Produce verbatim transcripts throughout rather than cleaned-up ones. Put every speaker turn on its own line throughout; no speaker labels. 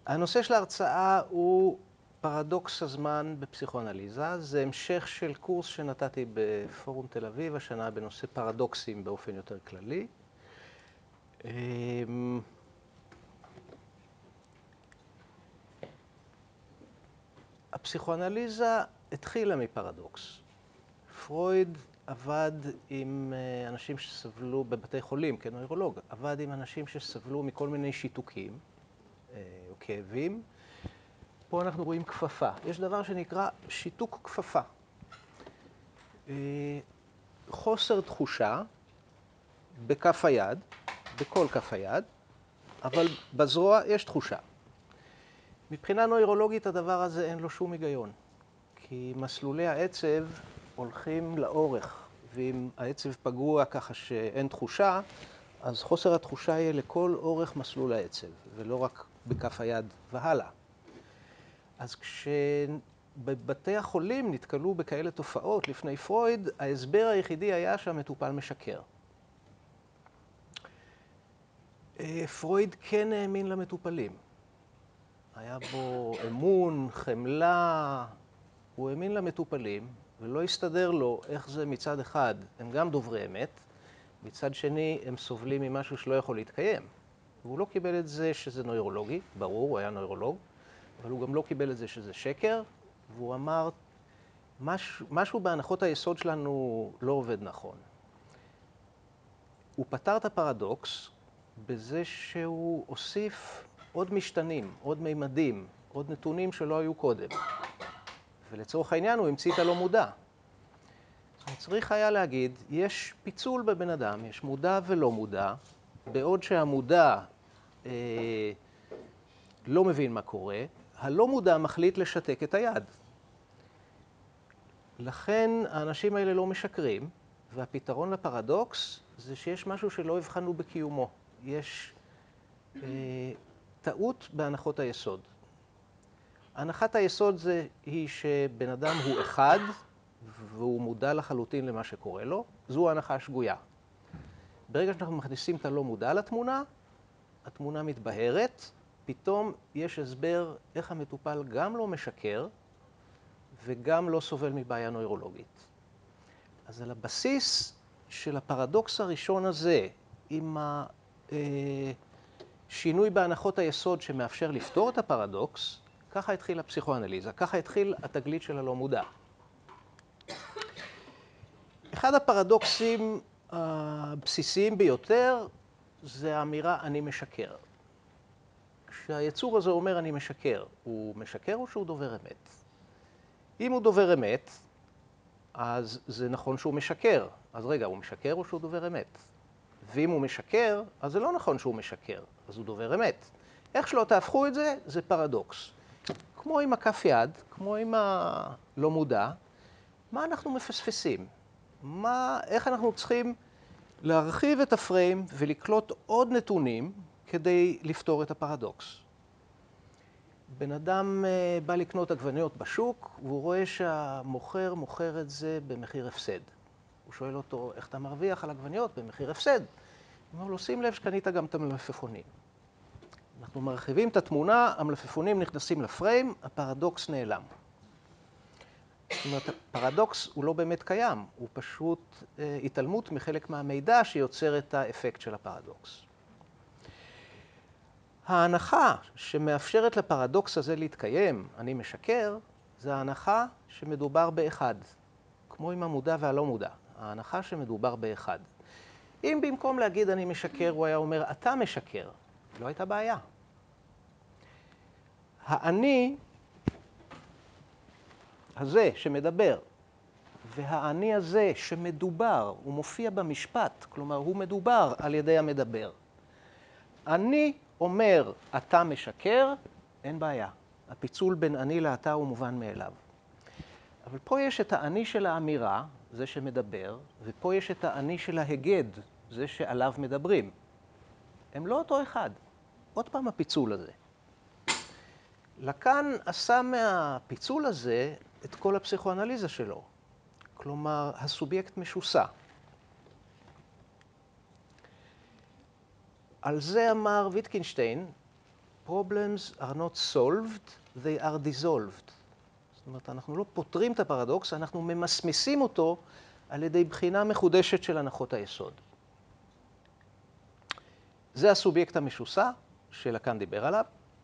הנושא של ההרצאה הוא פרדוקס הזמן בפסיכואנליזה. זה המשך של קורס שנתתי בפורום תל אביב השנה בנושא פרדוקסים באופן יותר כללי. הפסיכואנליזה התחילה מפרדוקס. פרויד עבד עם אנשים שסבלו בבתי חולים, כנוירולוג, עבד עם אנשים שסבלו מכל מיני שיתוקים או כאבים. פה אנחנו רואים כפפה. יש דבר שנקרא שיתוק כפפה. חוסר תחושה בכף היד, בכל כף היד, אבל בזרוע יש תחושה. מבחינה נוירולוגית הדבר הזה אין לו שום היגיון, כי מסלולי העצב הולכים לאורך, ואם העצב פגוע ככה שאין תחושה, אז חוסר התחושה יהיה לכל אורך מסלול העצב, ולא רק בכף היד והלאה. אז כשבבתי החולים נתקלו בכאלה תופעות לפני פרויד, ההסבר היחידי היה שהמטופל משקר. פרויד כן האמין למטופלים. היה בו אמון, חמלה, הוא האמין למטופלים, ולא הסתדר לו איך זה מצד אחד, הם גם דוברי אמת, מצד שני הם סובלים ממשהו שלא יכול להתקיים. והוא לא קיבל את זה שזה נוירולוגי, ברור, הוא היה נוירולוג, אבל הוא גם לא קיבל את זה שזה שקר, והוא אמר, משהו, משהו בהנחות היסוד שלנו לא עובד נכון. הוא פתר את הפרדוקס בזה שהוא הוסיף עוד משתנים, עוד מימדים, עוד נתונים שלא היו קודם. ולצורך העניין הוא המציא את הלא מודע. צריך היה להגיד, יש פיצול בבן אדם, יש מודע ולא מודע, בעוד שהמודע אה, לא מבין מה קורה, הלא מודע מחליט לשתק את היד. לכן האנשים האלה לא משקרים, והפתרון לפרדוקס זה שיש משהו שלא הבחנו בקיומו. יש אה, טעות בהנחות היסוד. הנחת היסוד זה, היא שבן אדם הוא אחד, והוא מודע לחלוטין למה שקורה לו, זו ההנחה השגויה. ברגע שאנחנו מכניסים את הלא מודע לתמונה, התמונה מתבהרת, פתאום יש הסבר איך המטופל גם לא משקר, וגם לא סובל מבעיה נוירולוגית. אז על הבסיס של הפרדוקס הראשון הזה, עם השינוי בהנחות היסוד שמאפשר לפתור את הפרדוקס, ככה התחילה הפסיכואנליזה, ככה התחיל התגלית של הלא מודע. אחד הפרדוקסים הבסיסיים ביותר זה האמירה אני משקר. כשהיצור הזה אומר אני משקר, הוא משקר או שהוא דובר אמת? אם הוא דובר אמת, אז זה נכון שהוא משקר. אז רגע, הוא משקר או שהוא דובר אמת? ואם הוא משקר, אז זה לא נכון שהוא משקר, אז הוא דובר אמת. איך שלא תהפכו את זה, זה פרדוקס. כמו עם הכף יד, כמו עם הלא מודע, מה אנחנו מפספסים? מה, איך אנחנו צריכים להרחיב את הפריים ולקלוט עוד נתונים כדי לפתור את הפרדוקס? בן אדם בא לקנות עגבניות בשוק, והוא רואה שהמוכר מוכר את זה במחיר הפסד. הוא שואל אותו, איך אתה מרוויח על עגבניות במחיר הפסד? הוא אומר לו, שים לב שקנית גם את המלפפונים. אנחנו מרחיבים את התמונה, המלפפונים נכנסים לפריים, הפרדוקס נעלם. זאת אומרת, הפרדוקס הוא לא באמת קיים, הוא פשוט אה, התעלמות מחלק מהמידע שיוצר את האפקט של הפרדוקס. ההנחה שמאפשרת לפרדוקס הזה להתקיים, אני משקר, זה ההנחה שמדובר באחד, כמו עם המודע והלא מודע, ההנחה שמדובר באחד. אם במקום להגיד אני משקר, הוא היה אומר אתה משקר, לא הייתה בעיה. האני הזה שמדבר, והאני הזה שמדובר, הוא מופיע במשפט, כלומר הוא מדובר על ידי המדבר. אני אומר אתה משקר, אין בעיה. הפיצול בין אני לאתה הוא מובן מאליו. אבל פה יש את האני של האמירה, זה שמדבר, ופה יש את האני של ההגד, זה שעליו מדברים. הם לא אותו אחד. עוד פעם הפיצול הזה. לקאן עשה מהפיצול הזה את כל הפסיכואנליזה שלו. כלומר, הסובייקט משוסע. על זה אמר ויטקינשטיין, Problems are not solved, they are dissolved. זאת אומרת, אנחנו לא פותרים את הפרדוקס, אנחנו ממסמסים אותו על ידי בחינה מחודשת של הנחות היסוד. זה הסובייקט המשוסע שלקאן דיבר עליו,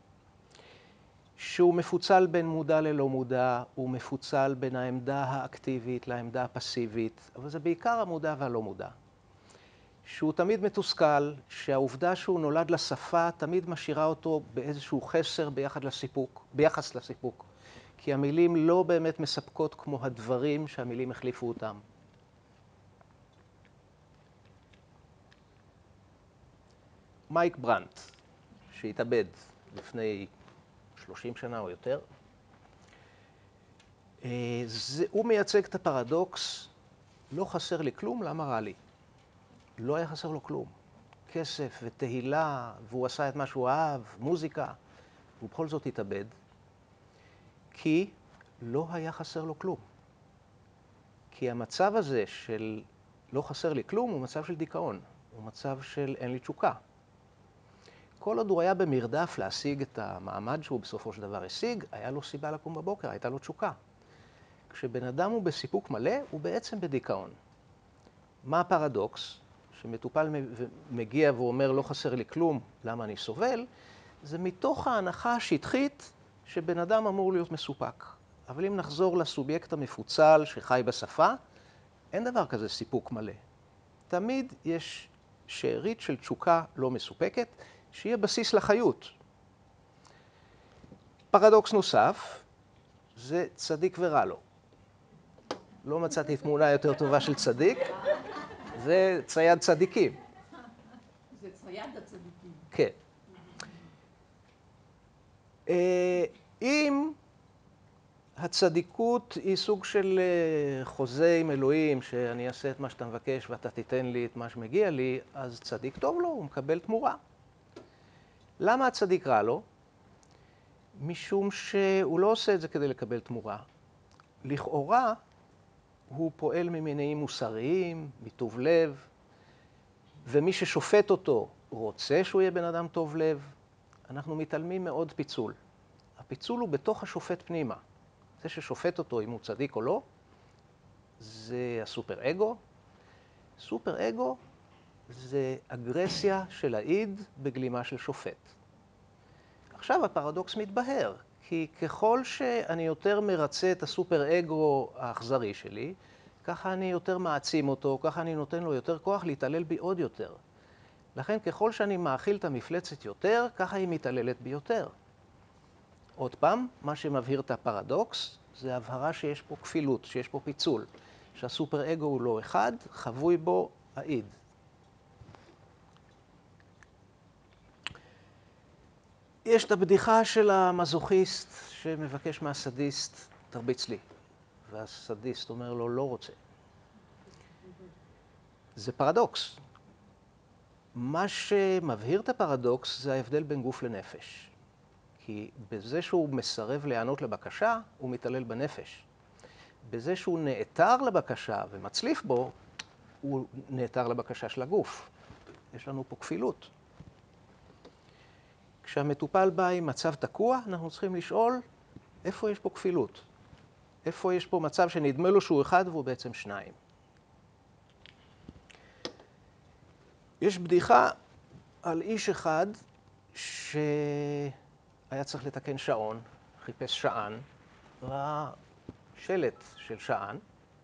שהוא מפוצל בין מודע ללא מודע, הוא מפוצל בין העמדה האקטיבית לעמדה הפסיבית, אבל זה בעיקר המודע והלא מודע. שהוא תמיד מתוסכל, שהעובדה שהוא נולד לשפה תמיד משאירה אותו באיזשהו חסר ביחד לסיפוק, ביחס לסיפוק. כי המילים לא באמת מספקות כמו הדברים שהמילים החליפו אותם. מייק ברנט, שהתאבד לפני שלושים שנה או יותר, זה, הוא מייצג את הפרדוקס, לא חסר לי כלום, למה רע לי? לא היה חסר לו כלום. כסף ותהילה, והוא עשה את מה שהוא אהב, מוזיקה, ובכל זאת התאבד, כי לא היה חסר לו כלום. כי המצב הזה של לא חסר לי כלום הוא מצב של דיכאון, הוא מצב של אין לי תשוקה. כל עוד הוא היה במרדף להשיג את המעמד שהוא בסופו של דבר השיג, היה לו סיבה לקום בבוקר, הייתה לו תשוקה. כשבן אדם הוא בסיפוק מלא, הוא בעצם בדיכאון. מה הפרדוקס? שמטופל מגיע ואומר לא חסר לי כלום, למה אני סובל? זה מתוך ההנחה השטחית שבן אדם אמור להיות מסופק. אבל אם נחזור לסובייקט המפוצל שחי בשפה, אין דבר כזה סיפוק מלא. תמיד יש שארית של תשוקה לא מסופקת, שיהיה בסיס לחיות. פרדוקס נוסף, זה צדיק ורע לו. לא מצאתי תמונה יותר טובה של צדיק, זה צייד צדיקים.
זה צייד הצדיקים.
כן. אם הצדיקות היא סוג של חוזה עם אלוהים, שאני אעשה את מה שאתה מבקש ואתה תיתן לי את מה שמגיע לי, אז צדיק טוב לו, הוא מקבל תמורה. למה הצדיק רע לו? משום שהוא לא עושה את זה כדי לקבל תמורה. לכאורה הוא פועל ממניעים מוסריים, מטוב לב, ומי ששופט אותו רוצה שהוא יהיה בן אדם טוב לב. אנחנו מתעלמים מאוד פיצול. הפיצול הוא בתוך השופט פנימה. זה ששופט אותו אם הוא צדיק או לא, זה הסופר אגו. סופר אגו זה אגרסיה של האיד בגלימה של שופט. עכשיו הפרדוקס מתבהר, כי ככל שאני יותר מרצה את הסופר אגו האכזרי שלי, ככה אני יותר מעצים אותו, ככה אני נותן לו יותר כוח להתעלל בי עוד יותר. לכן ככל שאני מאכיל את המפלצת יותר, ככה היא מתעללת בי יותר. עוד פעם, מה שמבהיר את הפרדוקס, זה הבהרה שיש פה כפילות, שיש פה פיצול, שהסופר אגו הוא לא אחד, חבוי בו האיד. יש את הבדיחה של המזוכיסט שמבקש מהסדיסט, תרביץ לי. והסדיסט אומר לו, לא רוצה. זה פרדוקס. מה שמבהיר את הפרדוקס זה ההבדל בין גוף לנפש. כי בזה שהוא מסרב להיענות לבקשה, הוא מתעלל בנפש. בזה שהוא נעתר לבקשה ומצליף בו, הוא נעתר לבקשה של הגוף. יש לנו פה כפילות. כשהמטופל בא עם מצב תקוע, אנחנו צריכים לשאול איפה יש פה כפילות. איפה יש פה מצב שנדמה לו שהוא אחד והוא בעצם שניים. יש בדיחה על איש אחד שהיה צריך לתקן שעון, חיפש שען, ראה שלט של שען,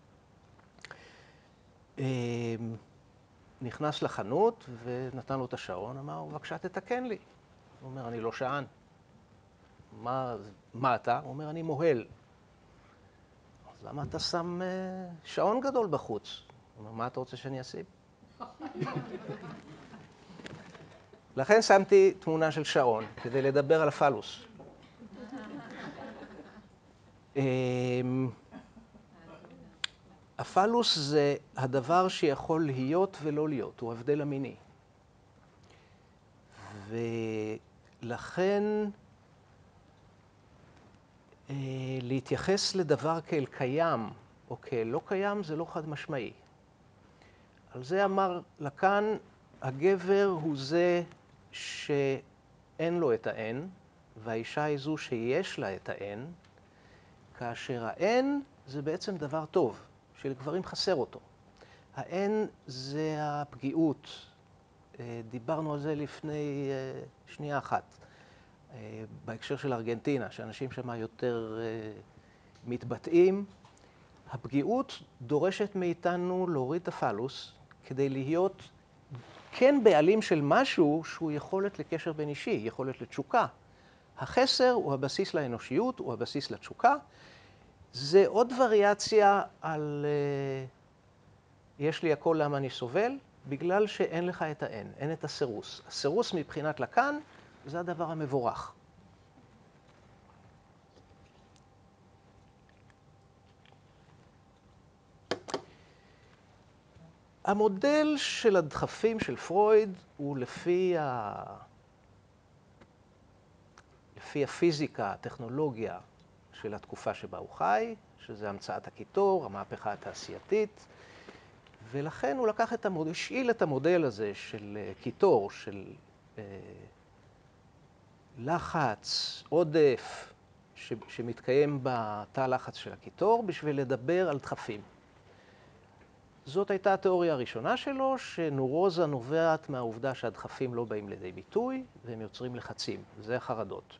נכנס לחנות ונתן לו את השעון, אמר, בבקשה תתקן לי. הוא אומר, אני לא שען. מה, מה אתה? הוא אומר, אני מוהל. אז למה אתה שם שעון גדול בחוץ? הוא אומר, מה אתה רוצה שאני אשים? לכן שמתי תמונה של שעון, כדי לדבר על הפלוס. הפלוס זה הדבר שיכול להיות ולא להיות, הוא ההבדל המיני. ולכן להתייחס לדבר כאל קיים או כאל לא קיים זה לא חד משמעי. על זה אמר לקאן, הגבר הוא זה שאין אין לו את האין, והאישה היא זו שיש לה את האין, כאשר האין זה בעצם דבר טוב, שלגברים חסר אותו. האין זה הפגיעות. דיברנו על זה לפני שנייה אחת, בהקשר של ארגנטינה, שאנשים שם יותר מתבטאים. הפגיעות דורשת מאיתנו להוריד את הפלוס כדי להיות כן בעלים של משהו שהוא יכולת לקשר בין אישי, יכולת לתשוקה. החסר הוא הבסיס לאנושיות, הוא הבסיס לתשוקה. זה עוד וריאציה על יש לי הכל למה אני סובל, בגלל שאין לך את האין, אין את הסירוס. הסירוס מבחינת לקאן זה הדבר המבורך. המודל של הדחפים של פרויד הוא לפי, ה... לפי הפיזיקה, הטכנולוגיה של התקופה שבה הוא חי, שזה המצאת הקיטור, המהפכה התעשייתית, ולכן הוא לקח את המודל, השאיל את המודל הזה של קיטור, של אה, לחץ, עודף, ש... שמתקיים בתא לחץ של הקיטור, בשביל לדבר על דחפים. זאת הייתה התיאוריה הראשונה שלו, שנורוזה נובעת מהעובדה שהדחפים לא באים לידי ביטוי, והם יוצרים לחצים. זה החרדות.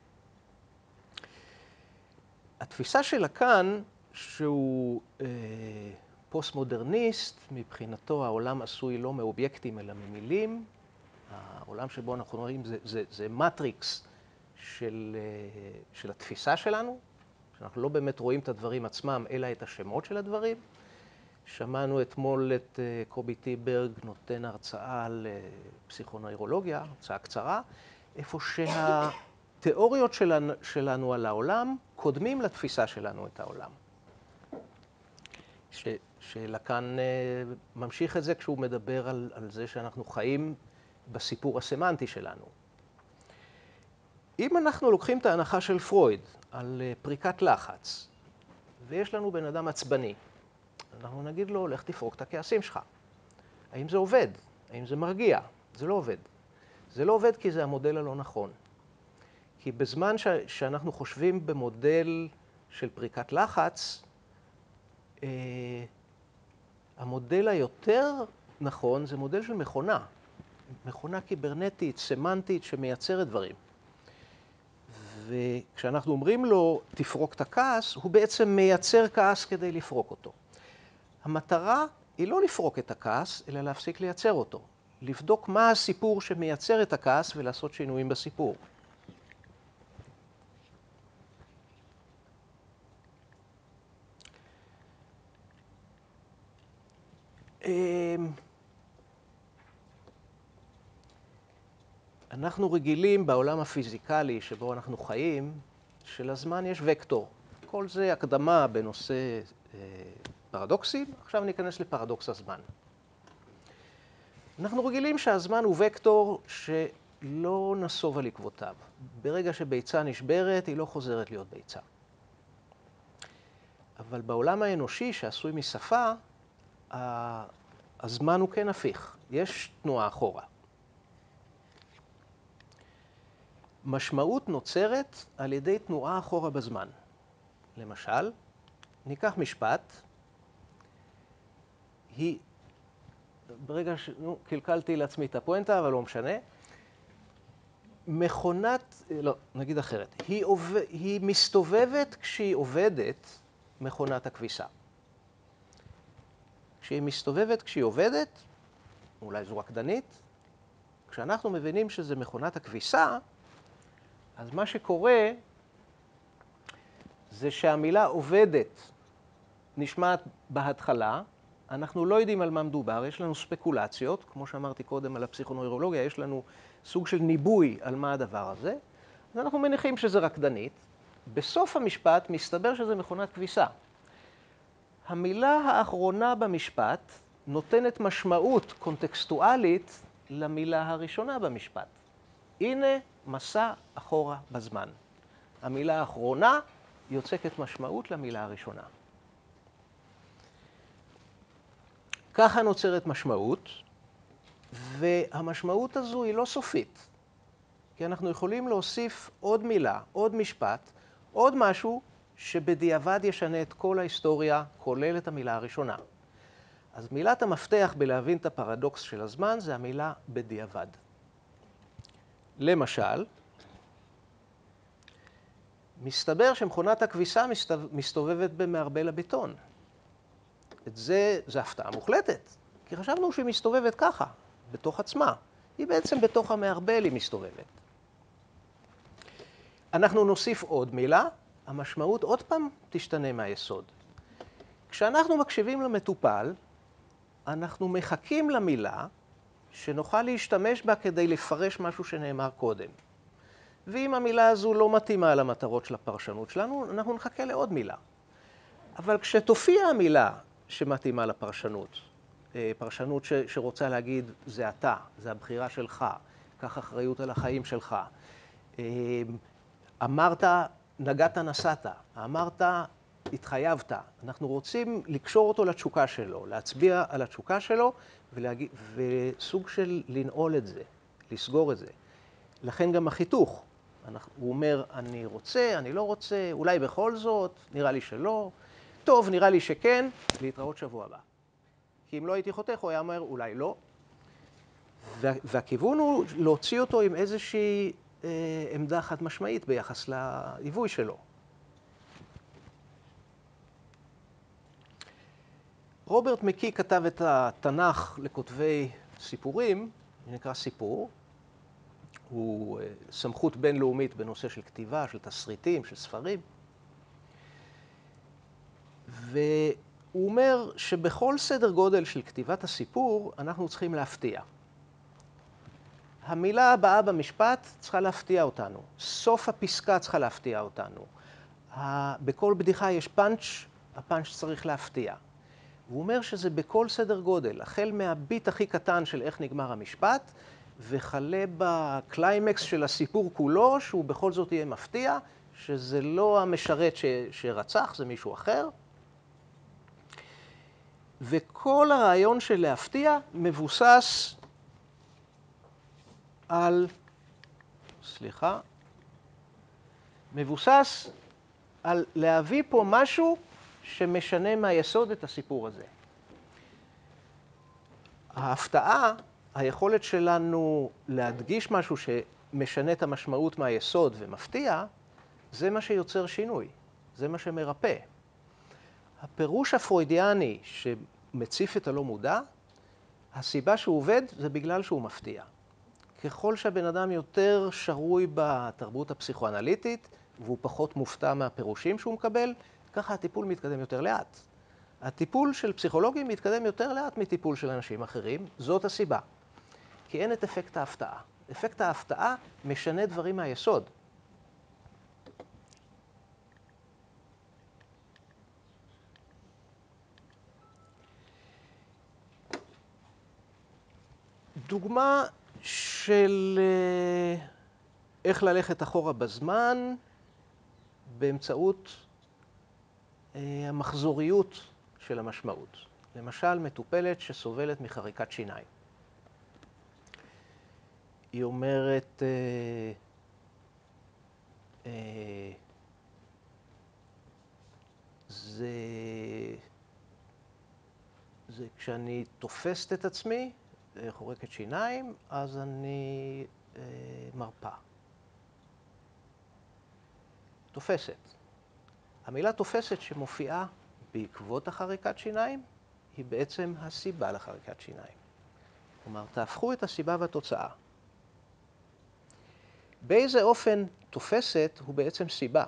התפיסה של לקאן, שהוא אה, פוסט-מודרניסט, מבחינתו העולם עשוי לא מאובייקטים אלא ממילים. העולם שבו אנחנו רואים זה, זה, זה מטריקס של, אה, של התפיסה שלנו, שאנחנו לא באמת רואים את הדברים עצמם, אלא את השמות של הדברים. שמענו אתמול את קובי טיברג נותן הרצאה על פסיכונוירולוגיה, הרצאה קצרה, איפה שהתיאוריות שלנו, שלנו על העולם קודמים לתפיסה שלנו את העולם. ש, שלקאן ממשיך את זה כשהוא מדבר על, על זה שאנחנו חיים בסיפור הסמנטי שלנו. אם אנחנו לוקחים את ההנחה של פרויד על פריקת לחץ, ויש לנו בן אדם עצבני, אנחנו נגיד לו, לך תפרוק את הכעסים שלך. האם זה עובד? האם זה מרגיע? זה לא עובד. זה לא עובד כי זה המודל הלא נכון. כי בזמן ש- שאנחנו חושבים במודל של פריקת לחץ, אה, המודל היותר נכון זה מודל של מכונה. מכונה קיברנטית, סמנטית, שמייצרת דברים. וכשאנחנו אומרים לו, תפרוק את הכעס, הוא בעצם מייצר כעס כדי לפרוק אותו. המטרה היא לא לפרוק את הכעס, אלא להפסיק לייצר אותו. לבדוק מה הסיפור שמייצר את הכעס ולעשות שינויים בסיפור. אנחנו רגילים בעולם הפיזיקלי שבו אנחנו חיים, שלזמן יש וקטור. כל זה הקדמה בנושא אה, פרדוקסים, עכשיו ניכנס לפרדוקס הזמן. אנחנו רגילים שהזמן הוא וקטור שלא נסוב על עקבותיו. ברגע שביצה נשברת, היא לא חוזרת להיות ביצה. אבל בעולם האנושי שעשוי משפה, הזמן הוא כן הפיך. יש תנועה אחורה. משמעות נוצרת על ידי תנועה אחורה בזמן. למשל, ניקח משפט, היא, ברגע ש... נו, קלקלתי לעצמי את הפואנטה, אבל לא משנה. מכונת, לא, נגיד אחרת, היא, עובד, היא מסתובבת כשהיא עובדת מכונת הכביסה. כשהיא מסתובבת כשהיא עובדת, אולי זו רקדנית, כשאנחנו מבינים שזה מכונת הכביסה, אז מה שקורה זה שהמילה עובדת נשמעת בהתחלה, אנחנו לא יודעים על מה מדובר, יש לנו ספקולציות, כמו שאמרתי קודם על הפסיכונוירולוגיה, יש לנו סוג של ניבוי על מה הדבר הזה, אז אנחנו מניחים שזה רקדנית. בסוף המשפט מסתבר שזה מכונת כביסה. המילה האחרונה במשפט נותנת משמעות קונטקסטואלית למילה הראשונה במשפט. הנה מסע אחורה בזמן. המילה האחרונה יוצקת משמעות למילה הראשונה. ככה נוצרת משמעות, והמשמעות הזו היא לא סופית. כי אנחנו יכולים להוסיף עוד מילה, עוד משפט, עוד משהו שבדיעבד ישנה את כל ההיסטוריה, כולל את המילה הראשונה. אז מילת המפתח בלהבין את הפרדוקס של הזמן זה המילה בדיעבד. למשל, מסתבר שמכונת הכביסה מסתובבת במערבל הבטון. את זה, זה הפתעה מוחלטת, כי חשבנו שהיא מסתובבת ככה, בתוך עצמה. היא בעצם בתוך המערבל היא מסתובבת. אנחנו נוסיף עוד מילה, המשמעות עוד פעם תשתנה מהיסוד. כשאנחנו מקשיבים למטופל, אנחנו מחכים למילה שנוכל להשתמש בה כדי לפרש משהו שנאמר קודם. ואם המילה הזו לא מתאימה למטרות של הפרשנות שלנו, אנחנו נחכה לעוד מילה. אבל כשתופיע המילה שמתאימה לפרשנות, פרשנות ש, שרוצה להגיד, זה אתה, זה הבחירה שלך, קח אחריות על החיים שלך. אמרת, נגעת נסעת, אמרת, התחייבת. אנחנו רוצים לקשור אותו לתשוקה שלו, להצביע על התשוקה שלו, ולהגיד, וסוג של לנעול את זה, לסגור את זה. לכן גם החיתוך. הוא אומר, אני רוצה, אני לא רוצה, אולי בכל זאת, נראה לי שלא. טוב, נראה לי שכן, להתראות שבוע הבא. כי אם לא הייתי חותך, הוא היה אומר, אולי לא. והכיוון הוא להוציא אותו עם איזושהי אה, עמדה חד משמעית ביחס לעיווי שלו. רוברט מקי כתב את התנ"ך לכותבי סיפורים, נקרא סיפור. הוא סמכות בינלאומית בנושא של כתיבה, של תסריטים, של ספרים. והוא אומר שבכל סדר גודל של כתיבת הסיפור, אנחנו צריכים להפתיע. המילה הבאה במשפט צריכה להפתיע אותנו. סוף הפסקה צריכה להפתיע אותנו. בכל בדיחה יש פאנץ', הפאנץ' צריך להפתיע. הוא אומר שזה בכל סדר גודל, החל מהביט הכי קטן של איך נגמר המשפט, וכלה בקליימקס של הסיפור כולו, שהוא בכל זאת יהיה מפתיע, שזה לא המשרת ש... שרצח, זה מישהו אחר. וכל הרעיון של להפתיע מבוסס על, סליחה, מבוסס על להביא פה משהו שמשנה מהיסוד את הסיפור הזה. ההפתעה, היכולת שלנו להדגיש משהו שמשנה את המשמעות מהיסוד ומפתיע, זה מה שיוצר שינוי, זה מה שמרפא. הפירוש הפרוידיאני שמציף את הלא מודע, הסיבה שהוא עובד זה בגלל שהוא מפתיע. ככל שהבן אדם יותר שרוי בתרבות הפסיכואנליטית, והוא פחות מופתע מהפירושים שהוא מקבל, ככה הטיפול מתקדם יותר לאט. הטיפול של פסיכולוגים מתקדם יותר לאט מטיפול של אנשים אחרים, זאת הסיבה. כי אין את אפקט ההפתעה. אפקט ההפתעה משנה דברים מהיסוד. דוגמה של איך ללכת אחורה בזמן באמצעות המחזוריות של המשמעות. למשל, מטופלת שסובלת מחריקת שיניים. היא אומרת, אה, אה, זה, זה כשאני תופסת את עצמי, חורקת שיניים, אז אני אה, מרפא. תופסת. המילה תופסת שמופיעה בעקבות החריקת שיניים, היא בעצם הסיבה לחריקת שיניים. כלומר, תהפכו את הסיבה והתוצאה. באיזה אופן תופסת הוא בעצם סיבה.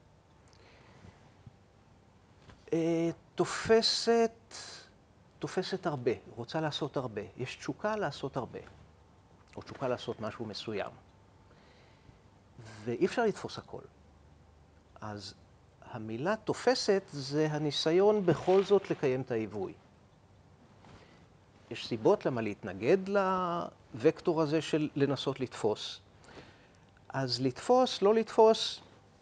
תופסת, תופסת הרבה, רוצה לעשות הרבה. יש תשוקה לעשות הרבה, או תשוקה לעשות משהו מסוים. ואי אפשר לתפוס הכל. אז המילה תופסת זה הניסיון בכל זאת לקיים את העיווי. יש סיבות למה להתנגד לווקטור הזה של לנסות לתפוס. אז לתפוס, לא לתפוס,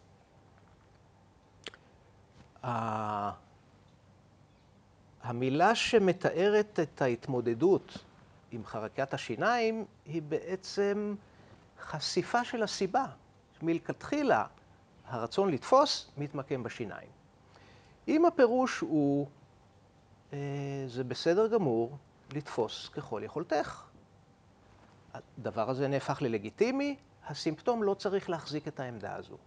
המילה שמתארת את ההתמודדות עם חריקת השיניים היא בעצם חשיפה של הסיבה. מלכתחילה הרצון לתפוס מתמקם בשיניים. אם הפירוש הוא, אה, זה בסדר גמור לתפוס ככל יכולתך. הדבר הזה נהפך ללגיטימי, הסימפטום לא צריך להחזיק את העמדה הזו.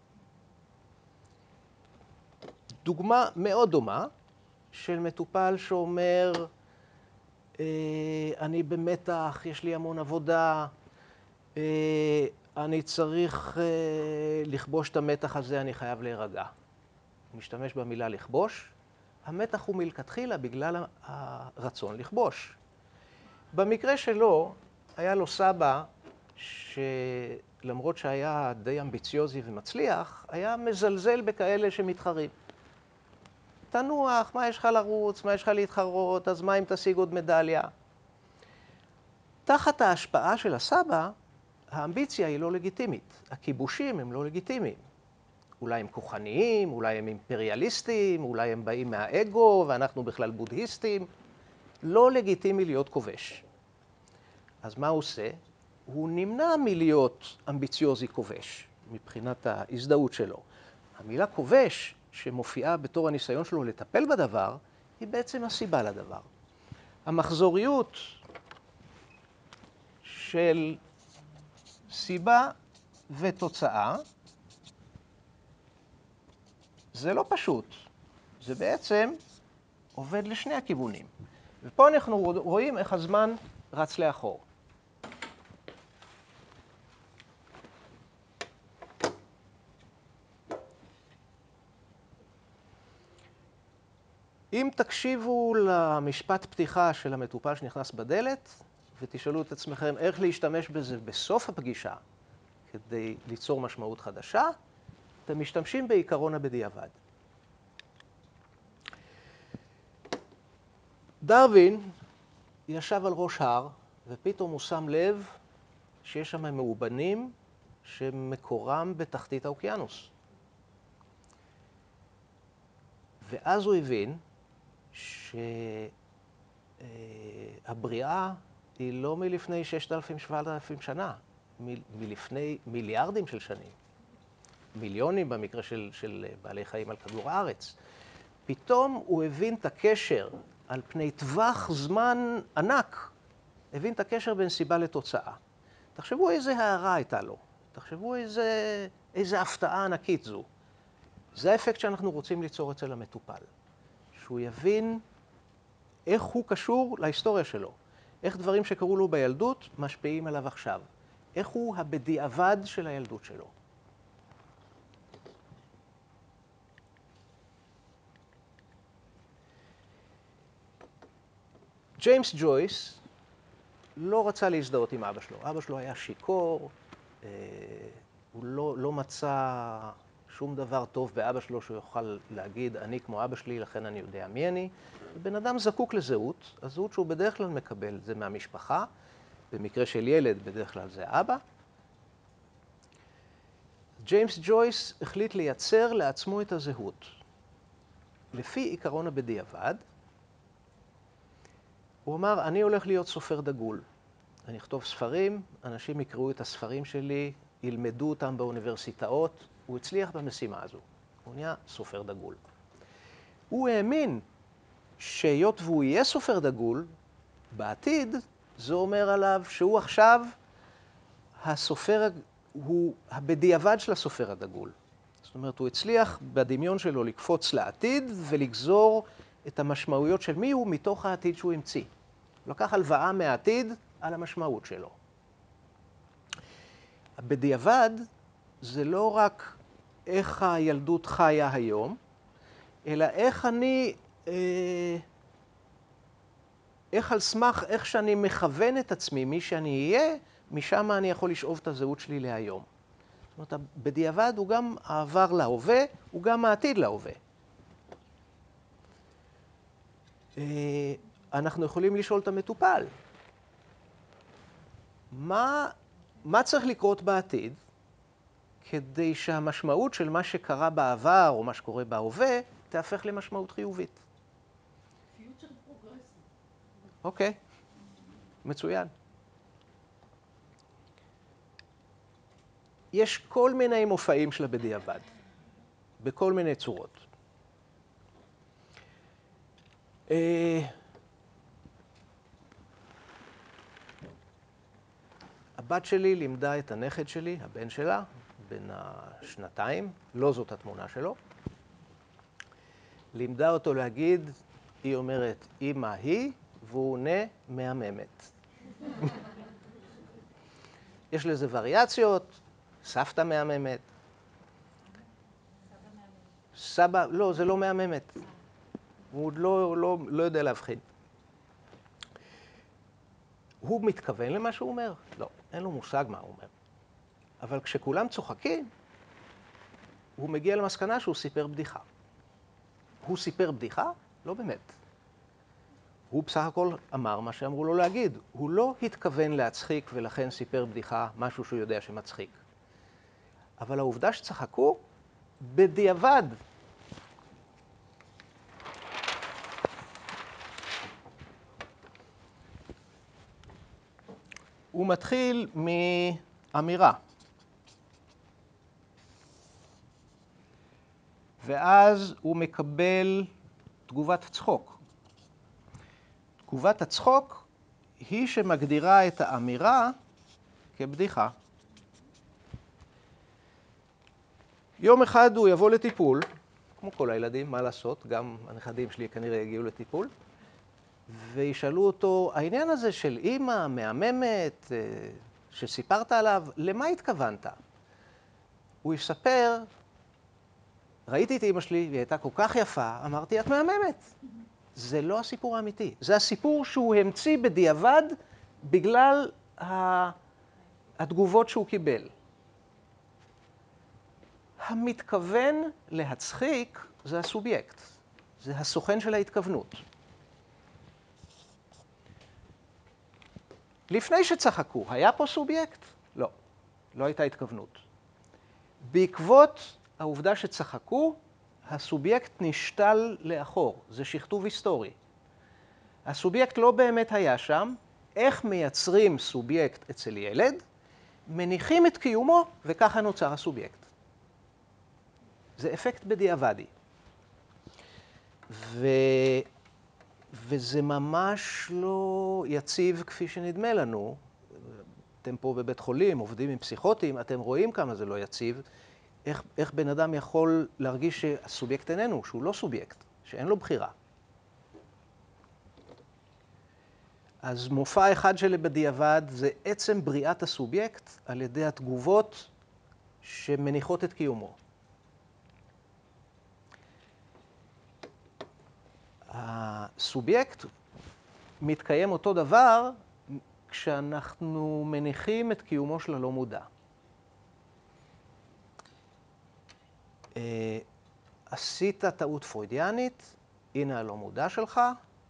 דוגמה מאוד דומה של מטופל שאומר, אה, אני במתח, יש לי המון עבודה, אה, אני צריך אה, לכבוש את המתח הזה, אני חייב להירגע. הוא משתמש במילה לכבוש. המתח הוא מלכתחילה בגלל הרצון לכבוש. במקרה שלו, היה לו סבא שלמרות שהיה די אמביציוזי ומצליח, היה מזלזל בכאלה שמתחרים. תנוח, מה יש לך לרוץ, מה יש לך להתחרות, אז מה אם תשיג עוד מדליה? תחת ההשפעה של הסבא, האמביציה היא לא לגיטימית. הכיבושים הם לא לגיטימיים. אולי הם כוחניים, אולי הם אימפריאליסטים, אולי הם באים מהאגו ואנחנו בכלל בודהיסטים. לא לגיטימי להיות כובש. אז מה הוא עושה? הוא נמנע מלהיות אמביציוזי כובש, מבחינת ההזדהות שלו. המילה כובש, שמופיעה בתור הניסיון שלו לטפל בדבר, היא בעצם הסיבה לדבר. המחזוריות של סיבה ותוצאה, זה לא פשוט. זה בעצם עובד לשני הכיוונים. ופה אנחנו רואים איך הזמן רץ לאחור. אם תקשיבו למשפט פתיחה של המטופל שנכנס בדלת, ותשאלו את עצמכם איך להשתמש בזה בסוף הפגישה, כדי ליצור משמעות חדשה, אתם משתמשים בעיקרון הבדיעבד. דרווין ישב על ראש הר, ופתאום הוא שם לב שיש שם מאובנים שמקורם בתחתית האוקיינוס. ואז הוא הבין שהבריאה היא לא מלפני ששת אלפים שבעת אלפים שנה, מלפני מיליארדים של שנים. מיליונים במקרה של, של בעלי חיים על כדור הארץ. פתאום הוא הבין את הקשר על פני טווח זמן ענק, הבין את הקשר בין סיבה לתוצאה. תחשבו איזה הערה הייתה לו, תחשבו איזה, איזה הפתעה ענקית זו. זה האפקט שאנחנו רוצים ליצור אצל המטופל. שהוא יבין איך הוא קשור להיסטוריה שלו. איך דברים שקרו לו בילדות משפיעים עליו עכשיו. איך הוא הבדיעבד של הילדות שלו. ג'יימס ג'ויס לא רצה להזדהות עם אבא שלו. אבא שלו היה שיכור, אה, הוא לא, לא מצא שום דבר טוב באבא שלו שהוא יוכל להגיד, אני כמו אבא שלי, לכן אני יודע מי אני. בן אדם זקוק לזהות, הזהות שהוא בדרך כלל מקבל זה מהמשפחה, במקרה של ילד בדרך כלל זה אבא. ג'יימס ג'ויס החליט לייצר לעצמו את הזהות. לפי עיקרון הבדיעבד, הוא אמר, אני הולך להיות סופר דגול. אני אכתוב ספרים, אנשים יקראו את הספרים שלי, ילמדו אותם באוניברסיטאות. הוא הצליח במשימה הזו. הוא נהיה סופר דגול. הוא האמין שהיות והוא יהיה סופר דגול, בעתיד זה אומר עליו שהוא עכשיו הסופר, הוא הבדיעבד של הסופר הדגול. זאת אומרת, הוא הצליח בדמיון שלו לקפוץ לעתיד ולגזור את המשמעויות של מי הוא מתוך העתיד שהוא המציא. הוא לקח הלוואה מהעתיד על המשמעות שלו. הבדיעבד זה לא רק איך הילדות חיה היום, אלא איך אני, אה, איך על סמך, איך שאני מכוון את עצמי, מי שאני אהיה, משם אני יכול לשאוב את הזהות שלי להיום. זאת אומרת, בדיעבד הוא גם העבר להווה, הוא גם העתיד להווה. אה, אנחנו יכולים לשאול את המטופל, מה, מה צריך לקרות בעתיד, כדי שהמשמעות של מה שקרה בעבר או מה שקורה בהווה, תהפך למשמעות חיובית.
פיוטר פרוגרסיב.
אוקיי, מצוין. יש כל מיני מופעים שלה בדיעבד, בכל מיני צורות. אה, הבת שלי לימדה את הנכד שלי, הבן שלה, בן השנתיים, לא זאת התמונה שלו. לימדה אותו להגיד, היא אומרת, אמא היא, והוא עונה, מהממת. יש לזה וריאציות, סבתא מהממת. סבא, לא, זה לא מהממת. הוא עוד לא, לא, לא יודע להבחין. הוא מתכוון למה שהוא אומר? לא, אין לו מושג מה הוא אומר. אבל כשכולם צוחקים, הוא מגיע למסקנה שהוא סיפר בדיחה. הוא סיפר בדיחה? לא באמת. הוא בסך הכל אמר מה שאמרו לו להגיד. הוא לא התכוון להצחיק ולכן סיפר בדיחה, משהו שהוא יודע שמצחיק. אבל העובדה שצחקו, בדיעבד. הוא מתחיל מאמירה. ואז הוא מקבל תגובת צחוק. תגובת הצחוק היא שמגדירה את האמירה כבדיחה. יום אחד הוא יבוא לטיפול, כמו כל הילדים, מה לעשות, גם הנכדים שלי כנראה יגיעו לטיפול, וישאלו אותו, העניין הזה של אמא מהממת, שסיפרת עליו, למה התכוונת? הוא יספר, ראיתי את אמא שלי, והיא הייתה כל כך יפה, אמרתי, את מהממת. זה לא הסיפור האמיתי. זה הסיפור שהוא המציא בדיעבד בגלל התגובות שהוא קיבל. המתכוון להצחיק זה הסובייקט. זה הסוכן של ההתכוונות. לפני שצחקו, היה פה סובייקט? לא. לא הייתה התכוונות. בעקבות העובדה שצחקו, הסובייקט נשתל לאחור. זה שכתוב היסטורי. הסובייקט לא באמת היה שם. איך מייצרים סובייקט אצל ילד? מניחים את קיומו, וככה נוצר הסובייקט. זה אפקט בדיעבדי. ו... וזה ממש לא יציב כפי שנדמה לנו. אתם פה בבית חולים, עובדים עם פסיכוטים, אתם רואים כמה זה לא יציב. איך, איך בן אדם יכול להרגיש שהסובייקט איננו, שהוא לא סובייקט, שאין לו בחירה. אז מופע אחד שלי בדיעבד זה עצם בריאת הסובייקט על ידי התגובות שמניחות את קיומו. הסובייקט מתקיים אותו דבר כשאנחנו מניחים את קיומו של הלא מודע. עשית טעות פרוידיאנית, הנה הלא מודע שלך.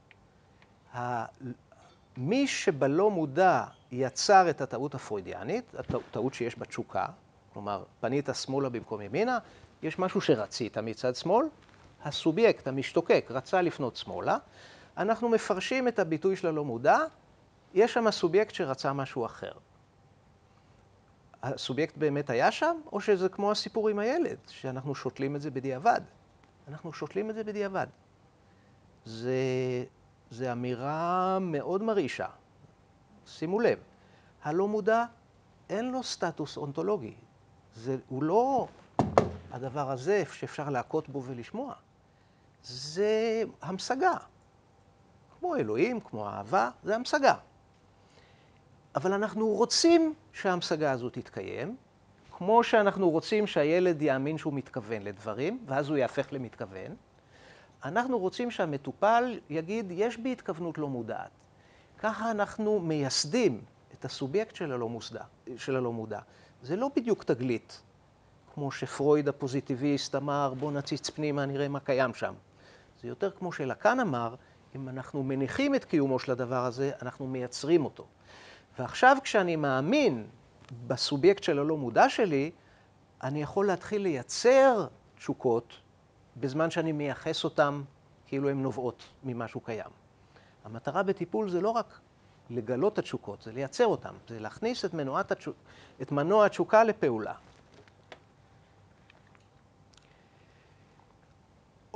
מי שבלא מודע יצר את הטעות הפרוידיאנית, הטעות שיש בה תשוקה, כלומר, פנית שמאלה במקום ימינה, יש משהו שרצית מצד שמאל, הסובייקט המשתוקק רצה לפנות שמאלה, אנחנו מפרשים את הביטוי של הלא מודע, יש שם הסובייקט שרצה משהו אחר. הסובייקט באמת היה שם, או שזה כמו הסיפור עם הילד, שאנחנו שותלים את זה בדיעבד? אנחנו שותלים את זה בדיעבד. זה, זה אמירה מאוד מרעישה. שימו לב, הלא מודע אין לו סטטוס אונתולוגי. זה, הוא לא הדבר הזה שאפשר להכות בו ולשמוע. זה המשגה. כמו אלוהים, כמו אהבה, זה המשגה. אבל אנחנו רוצים שההמשגה הזאת תתקיים, כמו שאנחנו רוצים שהילד יאמין שהוא מתכוון לדברים, ואז הוא יהפך למתכוון. אנחנו רוצים שהמטופל יגיד, יש בי התכוונות לא מודעת. ככה אנחנו מייסדים את הסובייקט של הלא מוסדע, של הלא מודע. זה לא בדיוק תגלית, כמו שפרויד הפוזיטיביסט אמר, בוא נציץ פנימה, נראה מה קיים שם. זה יותר כמו שלקן אמר, אם אנחנו מניחים את קיומו של הדבר הזה, אנחנו מייצרים אותו. ועכשיו כשאני מאמין בסובייקט של הלא מודע שלי, אני יכול להתחיל לייצר תשוקות בזמן שאני מייחס אותם כאילו הן נובעות ממשהו קיים. המטרה בטיפול זה לא רק לגלות את התשוקות, זה לייצר אותם, זה להכניס את, התשוק... את מנוע התשוקה לפעולה.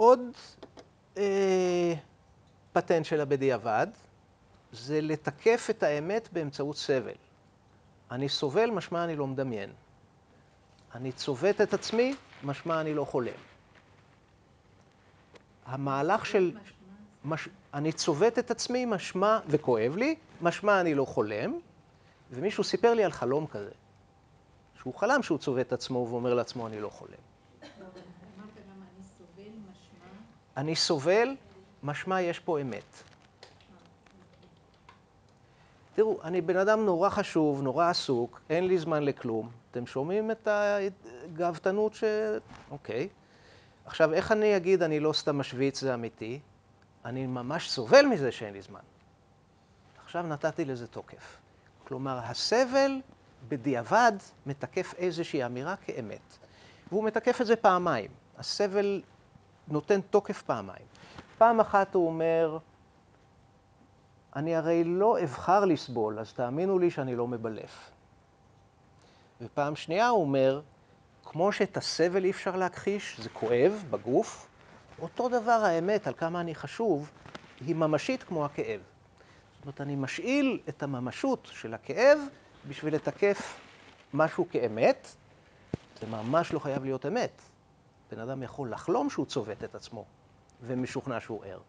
עוד אה, פטנט של הבדיעבד, זה לתקף את האמת באמצעות סבל. אני סובל, משמע אני לא מדמיין. אני צובט את עצמי, משמע אני לא חולם. המהלך של... מש... אני צובט את עצמי, משמע, וכואב לי, משמע אני לא חולם, ומישהו סיפר לי על חלום כזה. שהוא חלם שהוא צובט את עצמו ואומר לעצמו אני לא חולם.
אמרת גם אני סובל, משמע...
אני סובל, משמע יש פה אמת. תראו, אני בן אדם נורא חשוב, נורא עסוק, אין לי זמן לכלום. אתם שומעים את הגאוותנות ש... אוקיי. עכשיו, איך אני אגיד אני לא סתם משוויץ, זה אמיתי? אני ממש סובל מזה שאין לי זמן. עכשיו נתתי לזה תוקף. כלומר, הסבל בדיעבד מתקף איזושהי אמירה כאמת. והוא מתקף את זה פעמיים. הסבל נותן תוקף פעמיים. פעם אחת הוא אומר, אני הרי לא אבחר לסבול, אז תאמינו לי שאני לא מבלף. ופעם שנייה הוא אומר, כמו שאת הסבל אי אפשר להכחיש, זה כואב בגוף, אותו דבר האמת על כמה אני חשוב, היא ממשית כמו הכאב. זאת אומרת, אני משאיל את הממשות של הכאב בשביל לתקף משהו כאמת. זה ממש לא חייב להיות אמת. בן אדם יכול לחלום שהוא צובט את עצמו ומשוכנע שהוא ער.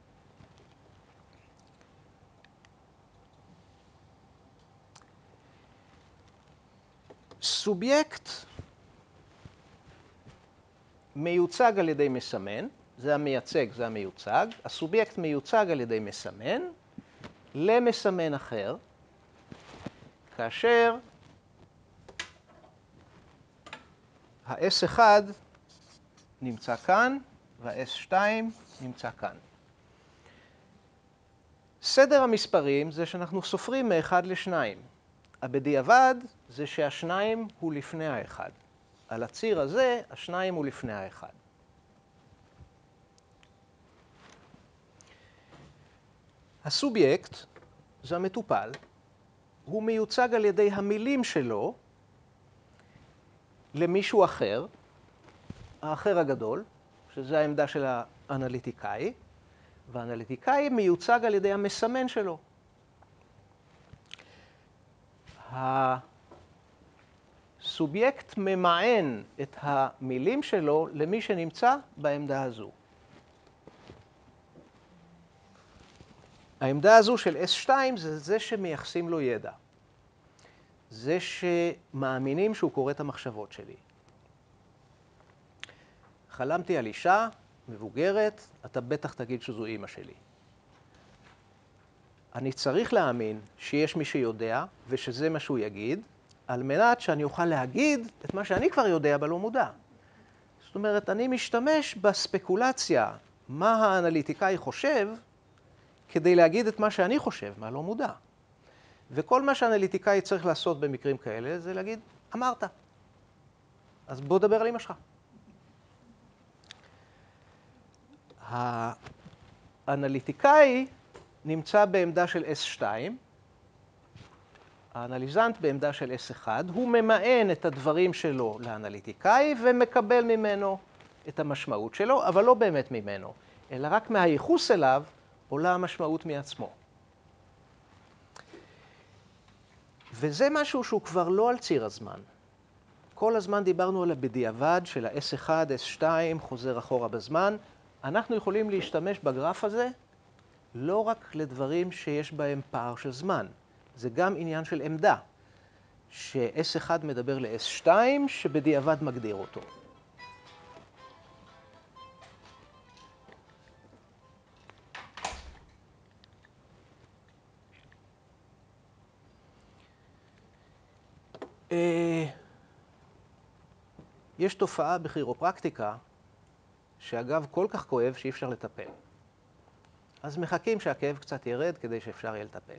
סובייקט מיוצג על ידי מסמן, זה המייצג, זה המיוצג. הסובייקט מיוצג על ידי מסמן למסמן אחר, כאשר ה-אס אחד נמצא כאן וה-אס שתיים נמצא כאן. סדר המספרים זה שאנחנו סופרים מאחד לשניים. הבדיעבד זה שהשניים הוא לפני האחד. על הציר הזה, השניים הוא לפני האחד. הסובייקט, זה המטופל, הוא מיוצג על ידי המילים שלו למישהו אחר, האחר הגדול, שזה העמדה של האנליטיקאי, והאנליטיקאי מיוצג על ידי המסמן שלו. הסובייקט ממען את המילים שלו למי שנמצא בעמדה הזו. העמדה הזו של אס שתיים זה זה שמייחסים לו ידע. זה שמאמינים שהוא קורא את המחשבות שלי. חלמתי על אישה מבוגרת, אתה בטח תגיד שזו אימא שלי. אני צריך להאמין שיש מי שיודע ושזה מה שהוא יגיד, על מנת שאני אוכל להגיד את מה שאני כבר יודע בלא מודע. זאת אומרת, אני משתמש בספקולציה מה האנליטיקאי חושב, כדי להגיד את מה שאני חושב, מה לא מודע. וכל מה שהאנליטיקאי צריך לעשות במקרים כאלה, זה להגיד, אמרת. אז בוא דבר על אמא שלך. האנליטיקאי נמצא בעמדה של אס שתיים, האנליזנט בעמדה של אס אחד, הוא ממען את הדברים שלו לאנליטיקאי ומקבל ממנו את המשמעות שלו, אבל לא באמת ממנו, אלא רק מהייחוס אליו עולה המשמעות מעצמו. וזה משהו שהוא כבר לא על ציר הזמן. כל הזמן דיברנו על הבדיעבד של ה-אס אחד, אס שתיים, חוזר אחורה בזמן. אנחנו יכולים להשתמש בגרף הזה לא רק לדברים שיש בהם פער של זמן. זה גם עניין של עמדה, ש-אס אחד מדבר ל-אס שתיים, שבדיעבד מגדיר אותו. יש תופעה בכירופרקטיקה, שאגב כל כך כואב שאי אפשר לטפל. אז מחכים שהכאב קצת ירד כדי שאפשר יהיה לטפל.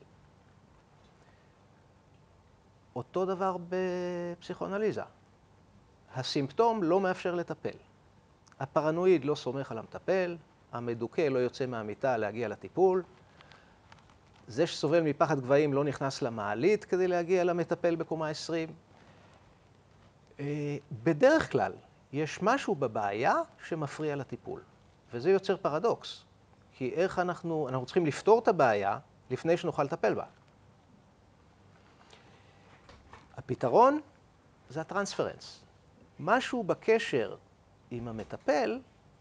אותו דבר בפסיכואנליזה. הסימפטום לא מאפשר לטפל. הפרנואיד לא סומך על המטפל, המדוכא לא יוצא מהמיטה להגיע לטיפול, זה שסובל מפחד גבהים לא נכנס למעלית כדי להגיע למטפל בקומה עשרים. בדרך כלל יש משהו בבעיה שמפריע לטיפול. וזה יוצר פרדוקס. כי איך אנחנו, אנחנו צריכים לפתור את הבעיה לפני שנוכל לטפל בה. הפתרון זה הטרנספרנס. משהו בקשר עם המטפל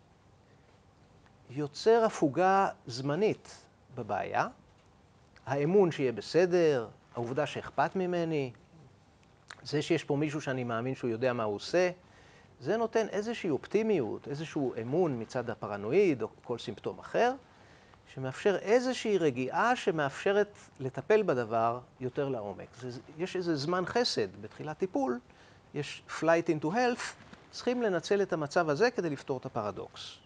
יוצר הפוגה זמנית בבעיה, האמון שיהיה בסדר, העובדה שאכפת ממני, זה שיש פה מישהו שאני מאמין שהוא יודע מה הוא עושה, זה נותן איזושהי אופטימיות, איזשהו אמון מצד הפרנואיד או כל סימפטום אחר, שמאפשר איזושהי רגיעה שמאפשרת לטפל בדבר יותר לעומק. זה, יש איזה זמן חסד בתחילת טיפול, יש flight into health, צריכים לנצל את המצב הזה כדי לפתור את הפרדוקס.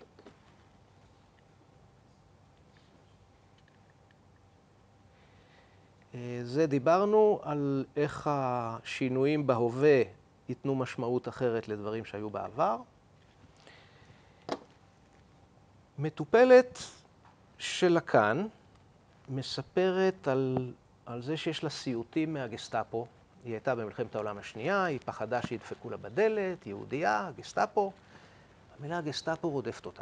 זה דיברנו על איך השינויים בהווה ייתנו משמעות אחרת לדברים שהיו בעבר. מטופלת של לקאן מספרת על, על זה שיש לה סיוטים מהגסטאפו. היא הייתה במלחמת העולם השנייה, היא פחדה שידפקו לה בדלת, יהודייה, גסטאפו. המילה גסטאפו רודפת אותה.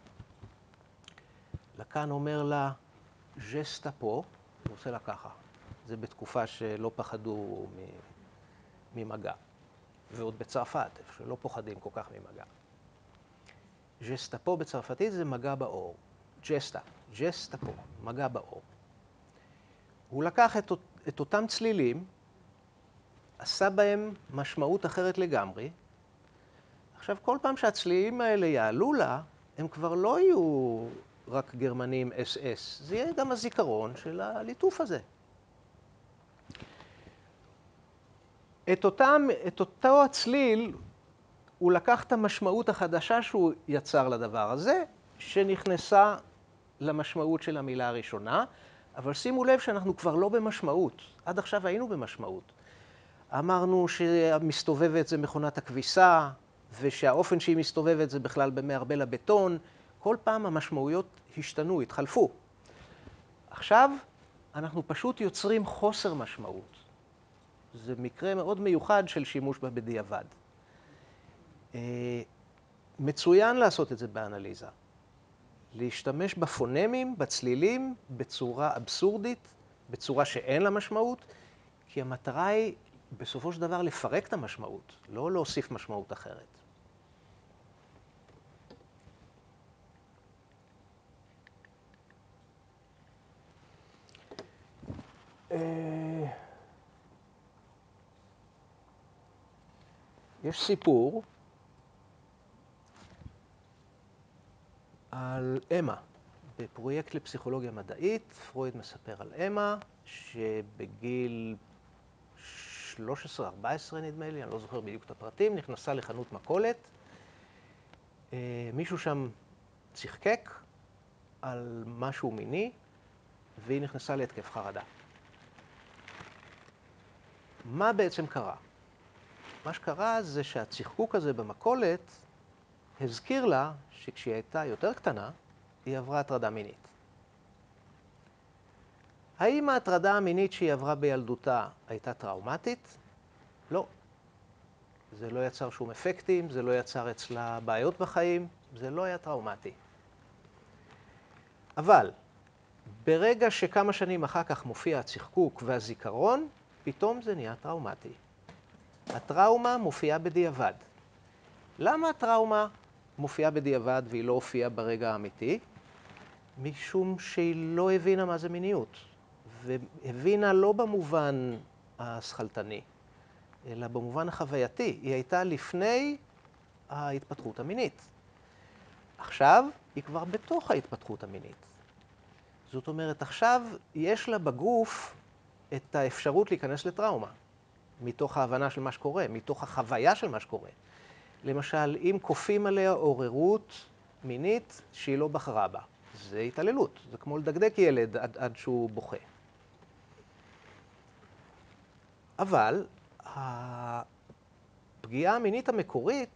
לקאן אומר לה, ז'סטאפו, הוא עושה לה ככה. זה בתקופה שלא פחדו ממגע. ועוד בצרפת, שלא פוחדים כל כך ממגע. ז'סטאפו בצרפתית זה מגע באור. ג'סטה, ג'סטאפו, מגע באור. הוא לקח את, את אותם צלילים, עשה בהם משמעות אחרת לגמרי. עכשיו, כל פעם שהצלילים האלה יעלו לה, הם כבר לא יהיו רק גרמנים אס אס, זה יהיה גם הזיכרון של הליטוף הזה. את, אותם, את אותו הצליל, הוא לקח את המשמעות החדשה שהוא יצר לדבר הזה, שנכנסה למשמעות של המילה הראשונה, אבל שימו לב שאנחנו כבר לא במשמעות. עד עכשיו היינו במשמעות. אמרנו שהמסתובבת זה מכונת הכביסה, ושהאופן שהיא מסתובבת זה בכלל במערבל הבטון. כל פעם המשמעויות השתנו, התחלפו. עכשיו אנחנו פשוט יוצרים חוסר משמעות. זה מקרה מאוד מיוחד של שימוש בה בדיעבד. מצוין לעשות את זה באנליזה. להשתמש בפונמים, בצלילים, בצורה אבסורדית, בצורה שאין לה משמעות, כי המטרה היא בסופו של דבר לפרק את המשמעות, לא להוסיף משמעות אחרת. יש סיפור על אמה. בפרויקט לפסיכולוגיה מדעית, פרויד מספר על אמה, שבגיל שלוש עשרה ארבע עשרה נדמה לי, אני לא זוכר בדיוק את הפרטים, נכנסה לחנות מכולת. מישהו שם צחקק על משהו מיני, והיא נכנסה להתקף חרדה. מה בעצם קרה? מה שקרה זה שהצחקוק הזה במכולת הזכיר לה שכשהיא הייתה יותר קטנה, היא עברה הטרדה מינית. האם ההטרדה המינית שהיא עברה בילדותה הייתה טראומטית? לא. זה לא יצר שום אפקטים, זה לא יצר אצלה בעיות בחיים, זה לא היה טראומטי. אבל ברגע שכמה שנים אחר כך מופיע הצחקוק והזיכרון, פתאום זה נהיה טראומטי. הטראומה מופיעה בדיעבד. למה הטראומה מופיעה בדיעבד והיא לא הופיעה ברגע האמיתי? משום שהיא לא הבינה מה זה מיניות. והבינה לא במובן השכלתני, אלא במובן החווייתי. היא הייתה לפני ההתפתחות המינית. עכשיו היא כבר בתוך ההתפתחות המינית. זאת אומרת, עכשיו יש לה בגוף את האפשרות להיכנס לטראומה, מתוך ההבנה של מה שקורה, מתוך החוויה של מה שקורה. למשל, אם כופים עליה עוררות מינית שהיא לא בחרה בה, זה התעללות. זה כמו לדקדק ילד עד, עד שהוא בוכה. אבל הפגיעה המינית המקורית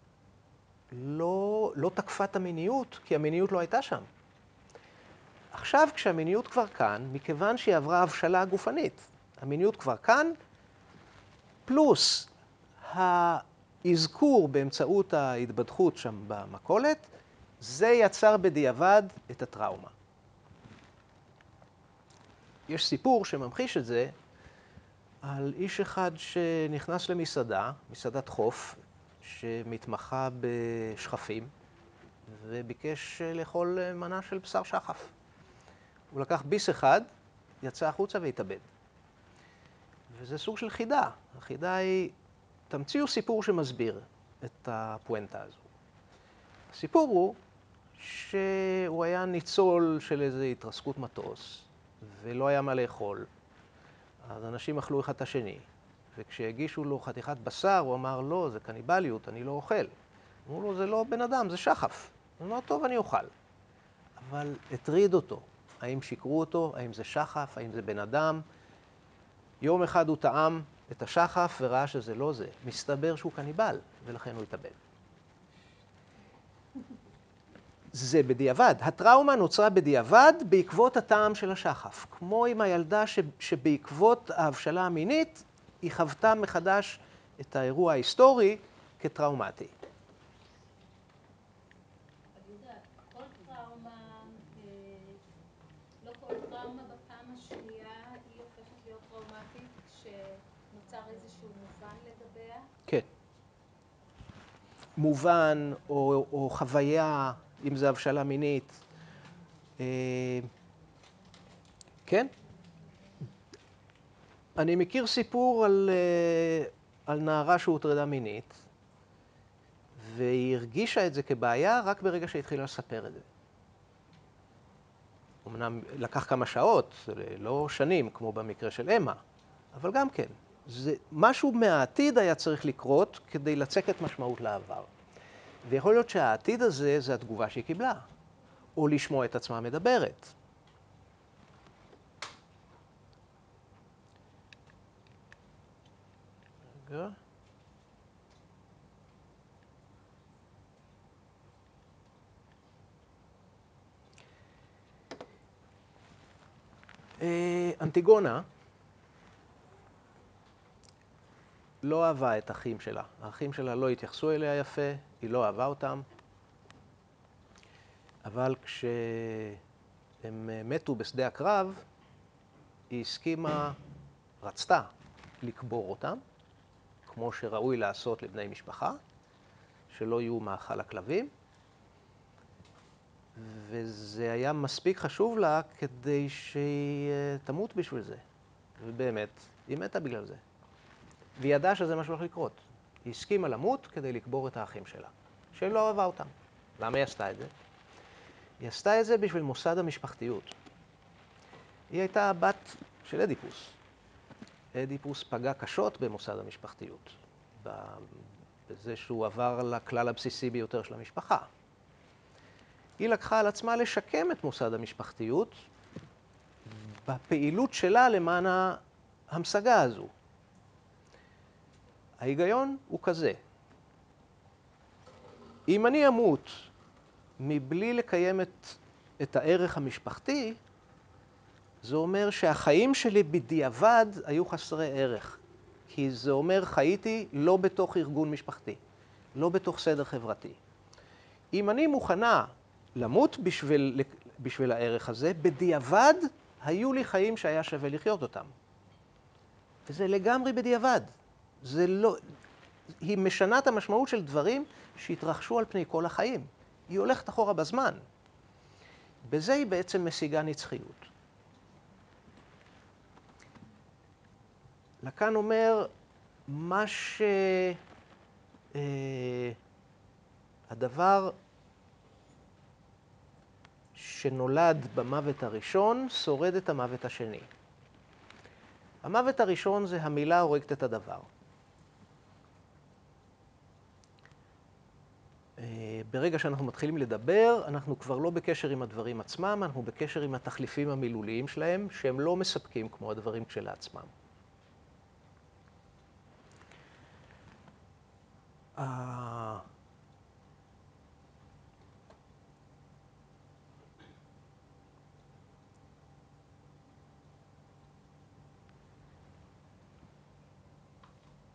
לא, לא תקפה את המיניות, כי המיניות לא הייתה שם. עכשיו, כשהמיניות כבר כאן, מכיוון שהיא עברה הבשלה גופנית, המיניות כבר כאן, פלוס האזכור באמצעות ההתבדחות שם במכולת, זה יצר בדיעבד את הטראומה. יש סיפור שממחיש את זה על איש אחד שנכנס למסעדה, מסעדת חוף, שמתמחה בשכפים, וביקש לאכול מנה של בשר שחף. הוא לקח ביס אחד, יצא החוצה והתאבד. וזה סוג של חידה. החידה היא, תמציאו סיפור שמסביר את הפואנטה הזו. הסיפור הוא שהוא היה ניצול של איזו התרסקות מטוס, ולא היה מה לאכול. אז אנשים אכלו אחד את השני, וכשהגישו לו חתיכת בשר, הוא אמר, לא, זה קניבליות, אני לא אוכל. אמרו לו, זה לא בן אדם, זה שחף. הוא אמר, טוב, אני אוכל. אבל הטריד אותו. האם שיקרו אותו? האם זה שחף? האם זה בן אדם? יום אחד הוא טעם את השחף וראה שזה לא זה. מסתבר שהוא קניבל, ולכן הוא התאבד. זה בדיעבד. הטראומה נוצרה בדיעבד בעקבות הטעם של השחף. כמו עם הילדה ש... שבעקבות ההבשלה המינית, היא חוותה מחדש את האירוע ההיסטורי כטראומטי.
אני יודעת, כל טראומה, לא כל טראומה בפעם השנייה היא הופכת להיות טראומטית כשנוצר איזשהו מובן לגביה?
כן. מובן או, או חוויה, אם זה הבשלה מינית. כן? אני מכיר סיפור על, על נערה שהוטרדה מינית, והיא הרגישה את זה כבעיה רק ברגע שהתחילה לספר את זה. אמנם לקח כמה שעות, לא שנים, כמו במקרה של אמה, אבל גם כן. זה, משהו מהעתיד היה צריך לקרות כדי לצקת משמעות לעבר. ויכול להיות שהעתיד הזה זה התגובה שהיא קיבלה, או לשמוע את עצמה מדברת. רגע. אנטיגונה לא אהבה את האחים שלה. האחים שלה לא התייחסו אליה יפה, היא לא אהבה אותם. אבל כשהם מתו בשדה הקרב, היא הסכימה, רצתה לקבור אותם, כמו שראוי לעשות לבני משפחה, שלא יהיו מאכל הכלבים. וזה היה מספיק חשוב לה כדי שהיא תמות בשביל זה. ובאמת, היא מתה בגלל זה. והיא ידעה שזה מה שהולך לקרות. היא הסכימה למות כדי לקבור את האחים שלה, שלא אהבה אותם. למה היא עשתה את זה? היא עשתה את זה בשביל מוסד המשפחתיות. היא הייתה הבת של אדיפוס. אדיפוס פגע קשות במוסד המשפחתיות, בזה שהוא עבר לכלל הבסיסי ביותר של המשפחה. היא לקחה על עצמה לשקם את מוסד המשפחתיות בפעילות שלה למען ההמשגה הזו. ההיגיון הוא כזה. אם אני אמות מבלי לקיים את, את הערך המשפחתי, זה אומר שהחיים שלי בדיעבד היו חסרי ערך. כי זה אומר חייתי לא בתוך ארגון משפחתי, לא בתוך סדר חברתי. אם אני מוכנה למות בשביל, בשביל הערך הזה, בדיעבד היו לי חיים שהיה שווה לחיות אותם. וזה לגמרי בדיעבד. זה לא, היא משנה את המשמעות של דברים שהתרחשו על פני כל החיים. היא הולכת אחורה בזמן. בזה היא בעצם משיגה נצחיות. לקאן אומר, מה ש... אה, הדבר שנולד במוות הראשון, שורד את המוות השני. המוות הראשון זה המילה הורגת את הדבר. ברגע שאנחנו מתחילים לדבר, אנחנו כבר לא בקשר עם הדברים עצמם, אנחנו בקשר עם התחליפים המילוליים שלהם, שהם לא מספקים כמו הדברים כשלעצמם.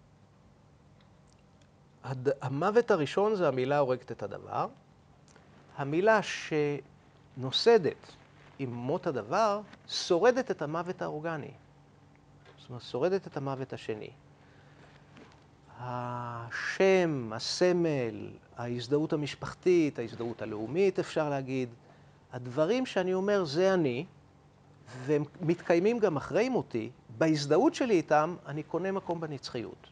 המוות הראשון זה המילה הורגת את הדבר. המילה שנוסדת עם מות הדבר, שורדת את המוות האורגני. זאת אומרת, שורדת את המוות השני. השם, הסמל, ההזדהות המשפחתית, ההזדהות הלאומית, אפשר להגיד, הדברים שאני אומר זה אני, והם מתקיימים גם אחרי מותי, בהזדהות שלי איתם אני קונה מקום בנצחיות.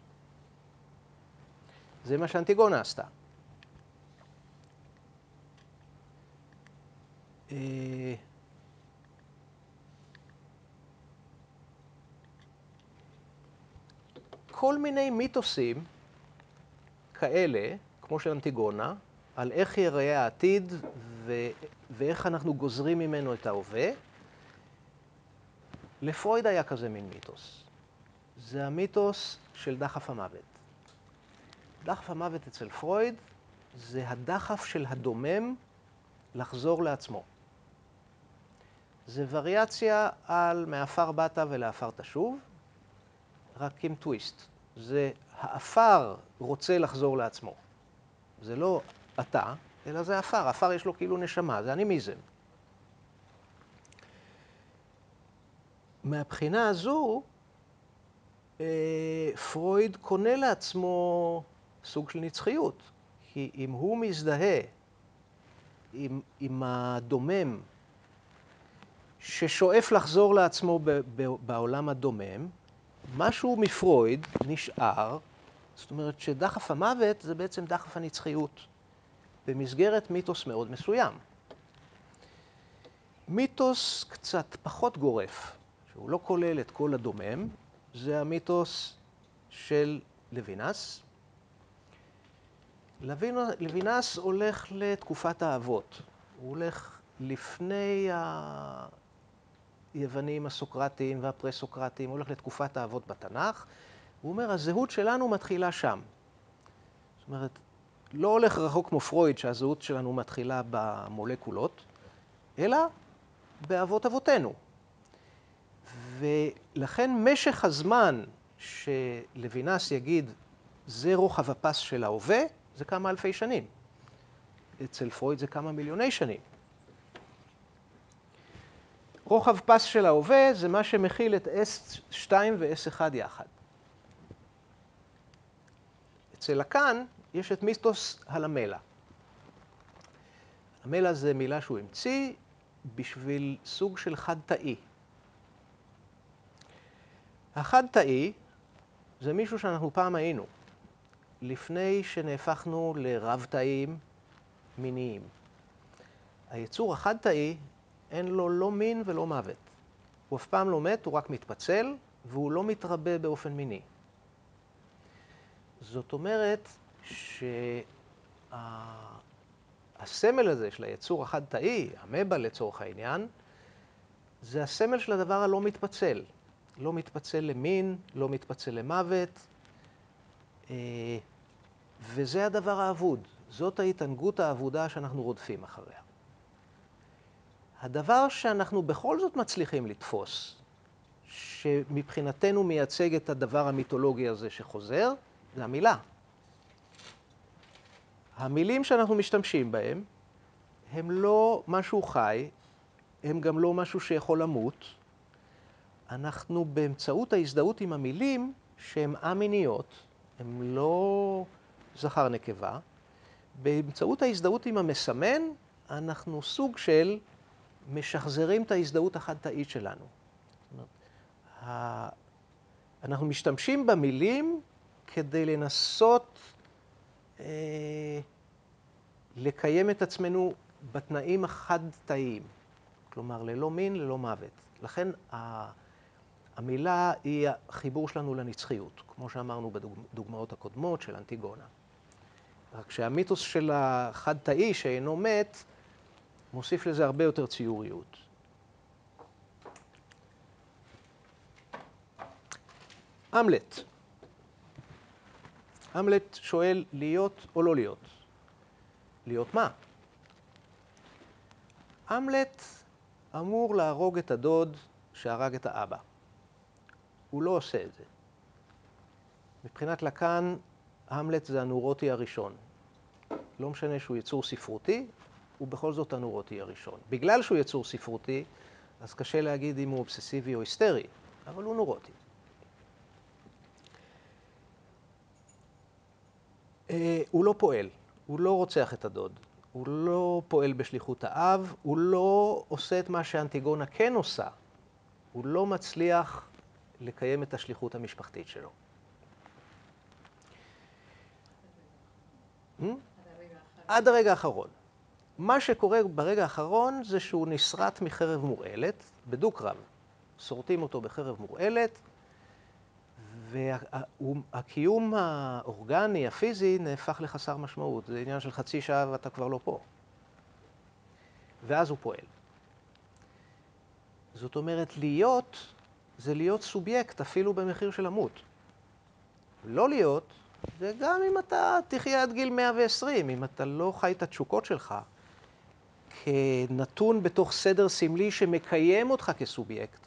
זה מה שאנטיגונה עשתה. כל מיני מיתוסים כאלה, כמו של אנטיגונה, על איך ייראה העתיד ו... ואיך אנחנו גוזרים ממנו את ההווה, לפרויד היה כזה מין מיתוס. זה המיתוס של דחף המוות. דחף המוות אצל פרויד זה הדחף של הדומם לחזור לעצמו. זה וריאציה על מאפר באת ולאפר תשוב, רק עם טוויסט. זה האפר רוצה לחזור לעצמו. זה לא אתה, אלא זה האפר. האפר יש לו כאילו נשמה, זה אנימיזם. מהבחינה הזו, פרויד קונה לעצמו סוג של נצחיות. כי אם הוא מזדהה עם, עם הדומם ששואף לחזור לעצמו ב, ב, בעולם הדומם, משהו מפרויד נשאר, זאת אומרת שדחף המוות זה בעצם דחף הנצחיות, במסגרת מיתוס מאוד מסוים. מיתוס קצת פחות גורף, שהוא לא כולל את כל הדומם, זה המיתוס של לוינס. לוינס הולך לתקופת האבות. הוא הולך לפני היוונים הסוקרטיים והפרה-סוקרטיים, הוא הולך לתקופת האבות בתנ"ך. הוא אומר, הזהות שלנו מתחילה שם. זאת אומרת, לא הולך רחוק כמו פרויד שהזהות שלנו מתחילה במולקולות, אלא באבות אבותינו. ולכן משך הזמן שלוינס יגיד, זה רוחב הפס של ההווה, זה כמה אלפי שנים. אצל פרויד זה כמה מיליוני שנים. רוחב פס של ההווה זה מה שמכיל את אס שתיים ו-אס אחת יחד. אצל לקאן יש את מיתוס הלמלה. המלה זה מילה שהוא המציא בשביל סוג של חד-תאי. החד-תאי זה מישהו שאנחנו פעם היינו, לפני שנהפכנו לרב-תאיים מיניים. היצור החד-תאי אין לו לא מין ולא מוות. הוא אף פעם לא מת, הוא רק מתפצל, והוא לא מתרבה באופן מיני. זאת אומרת שהסמל הזה של היצור החד-תאי, המבה לצורך העניין, זה הסמל של הדבר הלא מתפצל. לא מתפצל למין, לא מתפצל למוות, וזה הדבר האבוד. זאת ההתענגות האבודה שאנחנו רודפים אחריה. הדבר שאנחנו בכל זאת מצליחים לתפוס, שמבחינתנו מייצג את הדבר המיתולוגי הזה שחוזר, זה המילה. המילים שאנחנו משתמשים בהם, הם לא משהו חי, הם גם לא משהו שיכול למות. אנחנו באמצעות ההזדהות עם המילים, שהן א-מיניות, הן לא זכר נקבה, באמצעות ההזדהות עם המסמן, אנחנו סוג של משחזרים את ההזדהות החד-תאית שלנו. זאת אומרת, אנחנו משתמשים במילים כדי לנסות אה, לקיים את עצמנו בתנאים החד-תאיים. כלומר, ללא מין, ללא מוות. לכן המילה היא החיבור שלנו לנצחיות, כמו שאמרנו בדוגמאות הקודמות של אנטיגונה. רק שהמיתוס של החד-תאי שאינו מת, מוסיף לזה הרבה יותר ציוריות. המלט. המלט שואל להיות או לא להיות. להיות מה? המלט אמור להרוג את הדוד שהרג את האבא. הוא לא עושה את זה. מבחינת לקאן, המלט זה הנורוטי הראשון. לא משנה שהוא יצור ספרותי, הוא בכל זאת הנורוטי הראשון. בגלל שהוא יצור ספרותי, אז קשה להגיד אם הוא אובססיבי או היסטרי, אבל הוא נורוטי. אה, הוא לא פועל, הוא לא רוצח את הדוד, הוא לא פועל בשליחות האב, הוא לא עושה את מה שאנטיגונה כן עושה, הוא לא מצליח לקיים את השליחות המשפחתית שלו. עד הרגע האחרון. מה שקורה ברגע האחרון זה שהוא נסרט מחרב מורעלת, בדו-קרב. שורטים אותו בחרב מורעלת, והקיום האורגני, הפיזי, נהפך לחסר משמעות. זה עניין של חצי שעה ואתה כבר לא פה. ואז הוא פועל. זאת אומרת, להיות זה להיות סובייקט, אפילו במחיר של למות. לא להיות, זה גם אם אתה תחיה עד גיל מאה ועשרים, אם אתה לא חי את התשוקות שלך, כנתון בתוך סדר סמלי שמקיים אותך כסובייקט.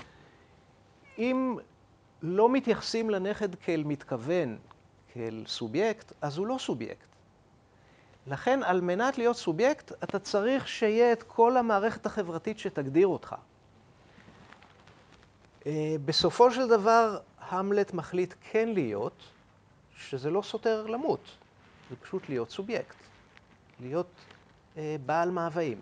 אם לא מתייחסים לנכד כאל מתכוון, כאל סובייקט, אז הוא לא סובייקט. לכן, על מנת להיות סובייקט, אתה צריך שיהיה את כל המערכת החברתית שתגדיר אותך. בסופו של דבר, המלט מחליט כן להיות, שזה לא סותר למות. זה פשוט להיות סובייקט. להיות אה, בעל מאוויים.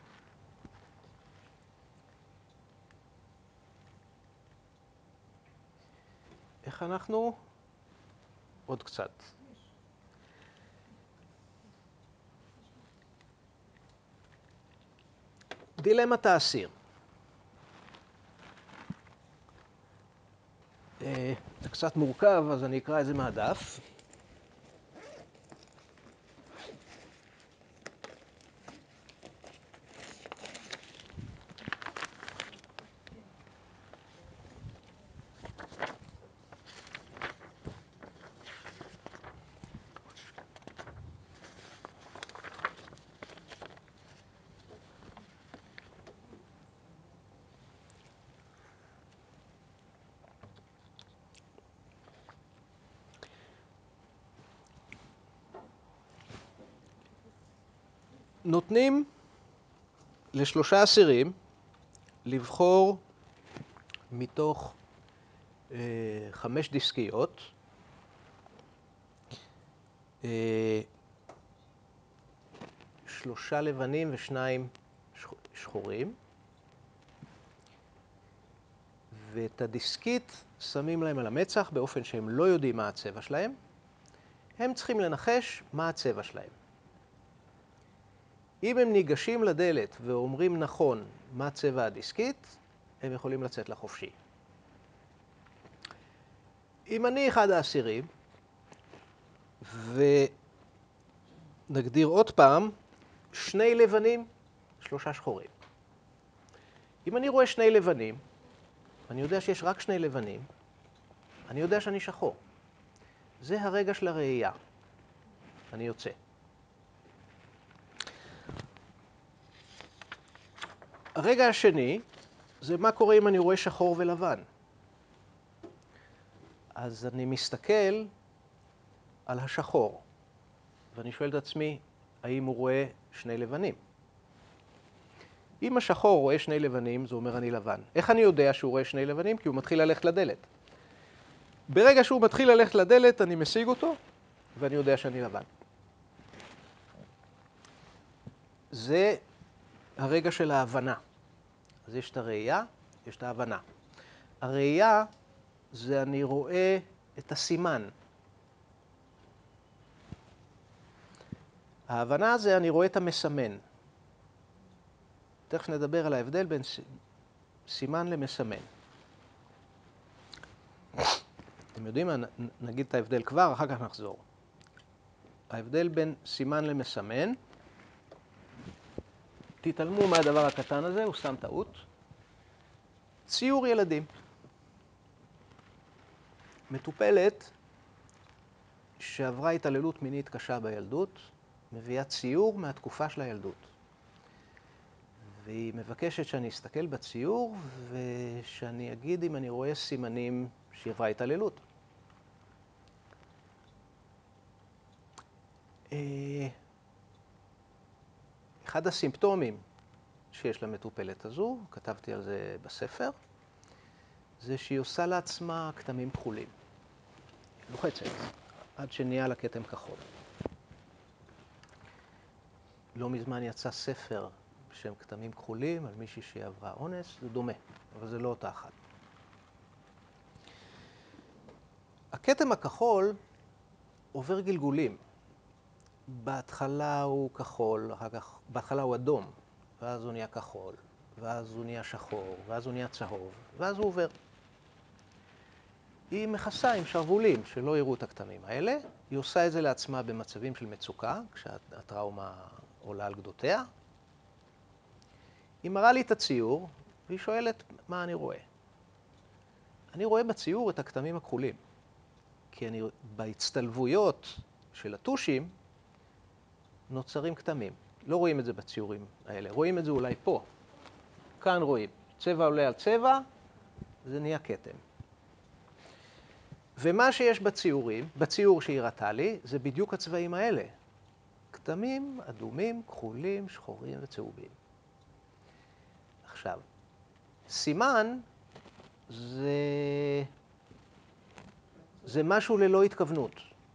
איך אנחנו? עוד קצת. דילמת האסיר. אה, זה קצת מורכב, אז אני אקרא את זה מהדף. נותנים לשלושה אסירים לבחור מתוך אה, חמש דיסקיות אה, שלושה לבנים ושניים שחורים, ואת הדיסקית שמים להם על המצח באופן שהם לא יודעים מה הצבע שלהם. הם צריכים לנחש מה הצבע שלהם. אם הם ניגשים לדלת ואומרים נכון מה צבע הדיסקית, הם יכולים לצאת לחופשי. אם אני אחד האסירים, ונגדיר עוד פעם, שני לבנים, שלושה שחורים. אם אני רואה שני לבנים, אני יודע שיש רק שני לבנים, אני יודע שאני שחור. זה הרגע של הראייה. אני יוצא. הרגע השני, זה מה קורה אם אני רואה שחור ולבן. אז אני מסתכל על השחור, ואני שואל את עצמי, האם הוא רואה שני לבנים? אם השחור רואה שני לבנים, זה אומר אני לבן. איך אני יודע שהוא רואה שני לבנים? כי הוא מתחיל ללכת לדלת. ברגע שהוא מתחיל ללכת לדלת, אני משיג אותו, ואני יודע שאני לבן. זה הרגע של ההבנה. אז יש את הראייה, יש את ההבנה. הראייה זה אני רואה את הסימן. ההבנה זה אני רואה את המסמן. תכף נדבר על ההבדל בין סימן למסמן. אתם יודעים מה? נגיד את ההבדל כבר, אחר כך נחזור. ההבדל בין סימן למסמן, תתעלמו מהדבר הקטן הזה, הוא שם טעות. ציור ילדים. מטופלת שעברה התעללות מינית קשה בילדות, מביאה ציור מהתקופה של הילדות. והיא מבקשת שאני אסתכל בציור ושאני אגיד אם אני רואה סימנים שהיא עברה התעללות. אחד אחד הסימפטומים שיש למטופלת הזו, כתבתי על זה בספר, זה שהיא עושה לעצמה כתמים כחולים. לוחצת, עד שנהיה לה כתם כחול. לא מזמן יצא ספר בשם כתמים כחולים על מישהי שעברה אונס, זה דומה, אבל זה לא אותה אחת. הכתם הכחול עובר גלגולים. בהתחלה הוא כחול, אחר כך, בהתחלה הוא אדום, ואז הוא נהיה כחול, ואז הוא נהיה שחור, ואז הוא נהיה צהוב, ואז הוא עובר. היא מכסה עם שרוולים שלא יראו את הכתמים האלה. היא עושה את זה לעצמה במצבים של מצוקה, כשהטראומה עולה על גדותיה. היא מראה לי את הציור, והיא שואלת מה אני רואה. אני רואה בציור את הכתמים הכחולים, כי אני, בהצטלבויות של הטושים נוצרים כתמים. לא רואים את זה בציורים האלה, רואים את זה אולי פה. כאן רואים, צבע עולה על צבע, זה נהיה כתם. ומה שיש בציורים, בציור שהיא ראתה לי, זה בדיוק הצבעים האלה. כתמים אדומים, כחולים, שחורים וצהובים. עכשיו, סימן זה, זה משהו ללא התכוונות.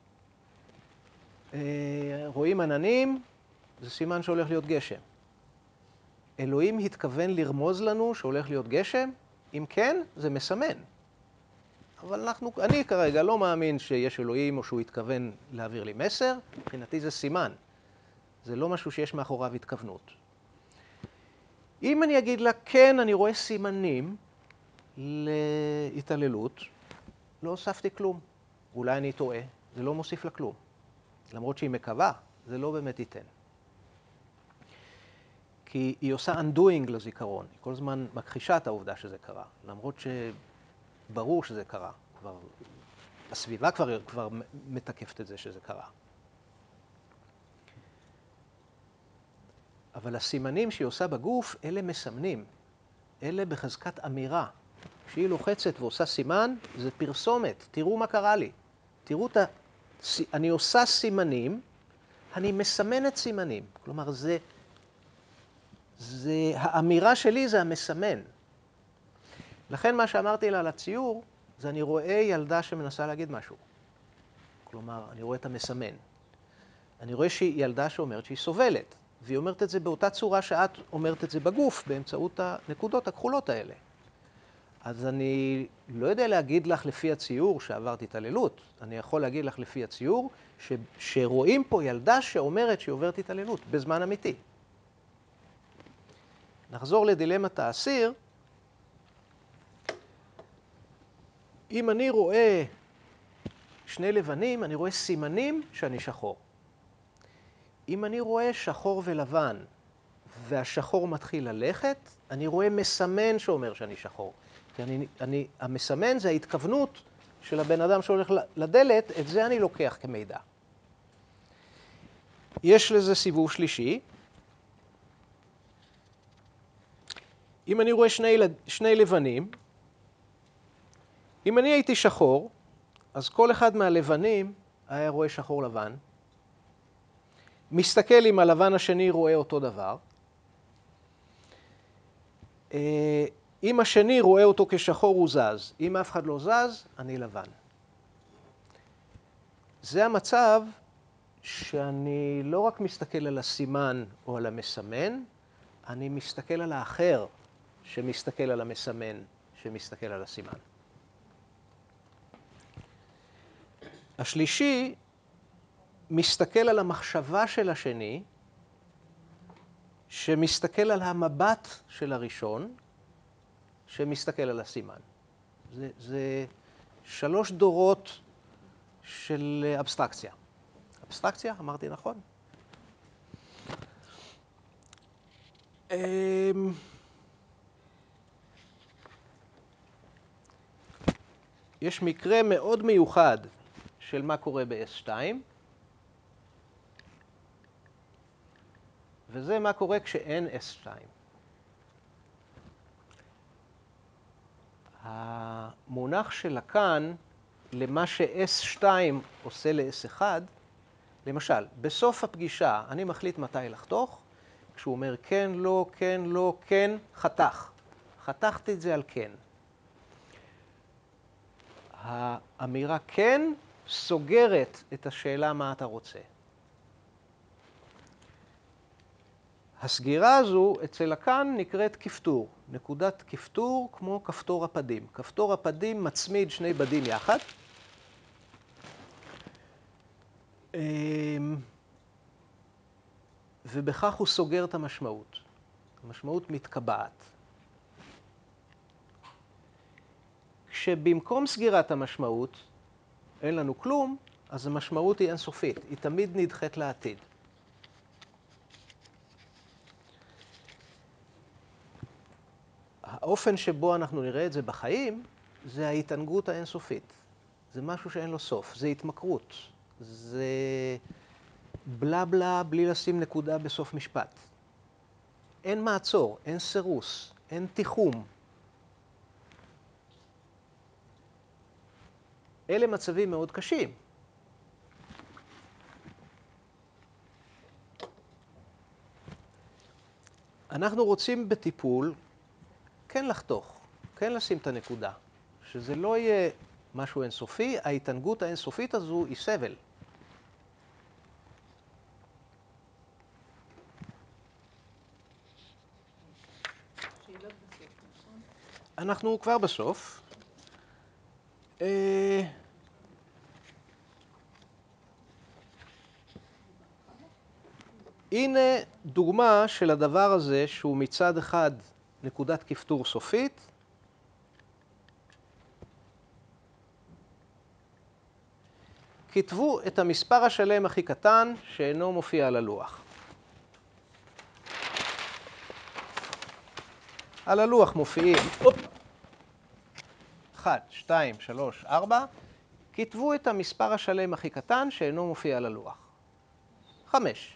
רואים עננים, זה סימן שהולך להיות גשם. אלוהים התכוון לרמוז לנו שהולך להיות גשם? אם כן, זה מסמן. אבל אנחנו, אני כרגע לא מאמין שיש אלוהים או שהוא התכוון להעביר לי מסר. מבחינתי זה סימן. זה לא משהו שיש מאחוריו התכוונות. אם אני אגיד לה, כן, אני רואה סימנים להתעללות, לא הוספתי כלום. אולי אני טועה, זה לא מוסיף לה כלום. למרות שהיא מקווה, זה לא באמת ייתן. כי היא עושה undoing לזיכרון. היא כל הזמן מכחישה את העובדה שזה קרה. למרות שברור שזה קרה. כבר, הסביבה כבר, כבר מתקפת את זה שזה קרה. אבל הסימנים שהיא עושה בגוף, אלה מסמנים. אלה בחזקת אמירה. כשהיא לוחצת ועושה סימן, זה פרסומת. תראו מה קרה לי. תראו את ה... אני עושה סימנים, אני מסמנת סימנים. כלומר, זה... זה... האמירה שלי זה המסמן. לכן מה שאמרתי לה על הציור, זה אני רואה ילדה שמנסה להגיד משהו. כלומר, אני רואה את המסמן. אני רואה שהיא ילדה שאומרת שהיא סובלת. והיא אומרת את זה באותה צורה שאת אומרת את זה בגוף, באמצעות הנקודות הכחולות האלה. אז אני לא יודע להגיד לך לפי הציור שעברת התעללות. אני יכול להגיד לך לפי הציור ש... שרואים פה ילדה שאומרת שהיא עוברת התעללות בזמן אמיתי. נחזור לדילמת האסיר. אם אני רואה שני לבנים, אני רואה סימנים שאני שחור. אם אני רואה שחור ולבן, והשחור מתחיל ללכת, אני רואה מסמן שאומר שאני שחור. כי אני, אני, המסמן זה ההתכוונות של הבן אדם שהולך לדלת, את זה אני לוקח כמידע. יש לזה סיבוב שלישי. אם אני רואה שני, שני לבנים, אם אני הייתי שחור, אז כל אחד מהלבנים היה רואה שחור לבן. מסתכל אם הלבן השני רואה אותו דבר. אם השני רואה אותו כשחור הוא זז. אם אף אחד לא זז, אני לבן. זה המצב שאני לא רק מסתכל על הסימן או על המסמן, אני מסתכל על האחר שמסתכל על המסמן, שמסתכל על הסימן. השלישי מסתכל על המחשבה של השני, שמסתכל על המבט של הראשון, שמסתכל על הסימן. זה, זה שלוש דורות של אבסטרקציה. אבסטרקציה, אמרתי נכון? יש מקרה מאוד מיוחד של מה קורה ב-אס שתיים, וזה מה קורה כשאין אס שתיים. המונח של לקאן למה ש-אס שתיים עושה ל-אס אחד, למשל, בסוף הפגישה אני מחליט מתי לחתוך, כשהוא אומר כן, לא, כן, לא, כן, חתך. חתכתי את זה על כן. האמירה כן סוגרת את השאלה מה אתה רוצה. הסגירה הזו אצל לקאן נקראת כפתור. נקודת כפתור כמו כפתור הפדים. כפתור הפדים מצמיד שני בדים יחד. ובכך הוא סוגר את המשמעות. המשמעות מתקבעת. כשבמקום סגירת המשמעות אין לנו כלום, אז המשמעות היא אינסופית. היא תמיד נדחית לעתיד. האופן שבו אנחנו נראה את זה בחיים, זה ההתענגות האינסופית. זה משהו שאין לו סוף. זה התמכרות. זה בלה בלה בלי לשים נקודה בסוף משפט. אין מעצור, אין סירוס, אין תיחום. אלה מצבים מאוד קשים. אנחנו רוצים בטיפול כן לחתוך, כן לשים את הנקודה. שזה לא יהיה משהו אינסופי, ההתענגות האינסופית הזו היא סבל. אנחנו כבר בסוף. אה... הנה דוגמה של הדבר הזה שהוא מצד אחד נקודת כפתור סופית, כתבו את המספר השלם הכי קטן שאינו מופיע על הלוח. על הלוח מופיעים אחת, שתיים, שלוש, ארבע. כתבו את המספר השלם הכי קטן שאינו מופיע על הלוח. חמש.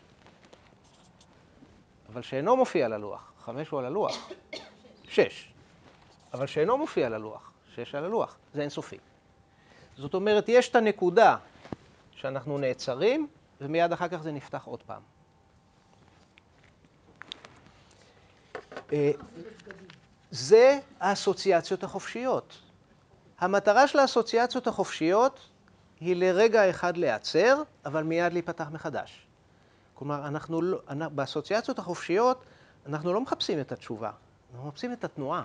אבל שאינו מופיע על הלוח. חמש הוא על הלוח. שש. אבל שאינו מופיע על הלוח. שש על הלוח. זה אינסופי. זאת אומרת, יש את הנקודה שאנחנו נעצרים, ומיד אחר כך זה נפתח עוד פעם. זה האסוציאציות החופשיות. המטרה של האסוציאציות החופשיות היא לרגע אחד להיעצר, אבל מיד להיפתח מחדש. כלומר, אנחנו לא, באסוציאציות החופשיות אנחנו לא מחפשים את התשובה, אנחנו מחפשים את התנועה.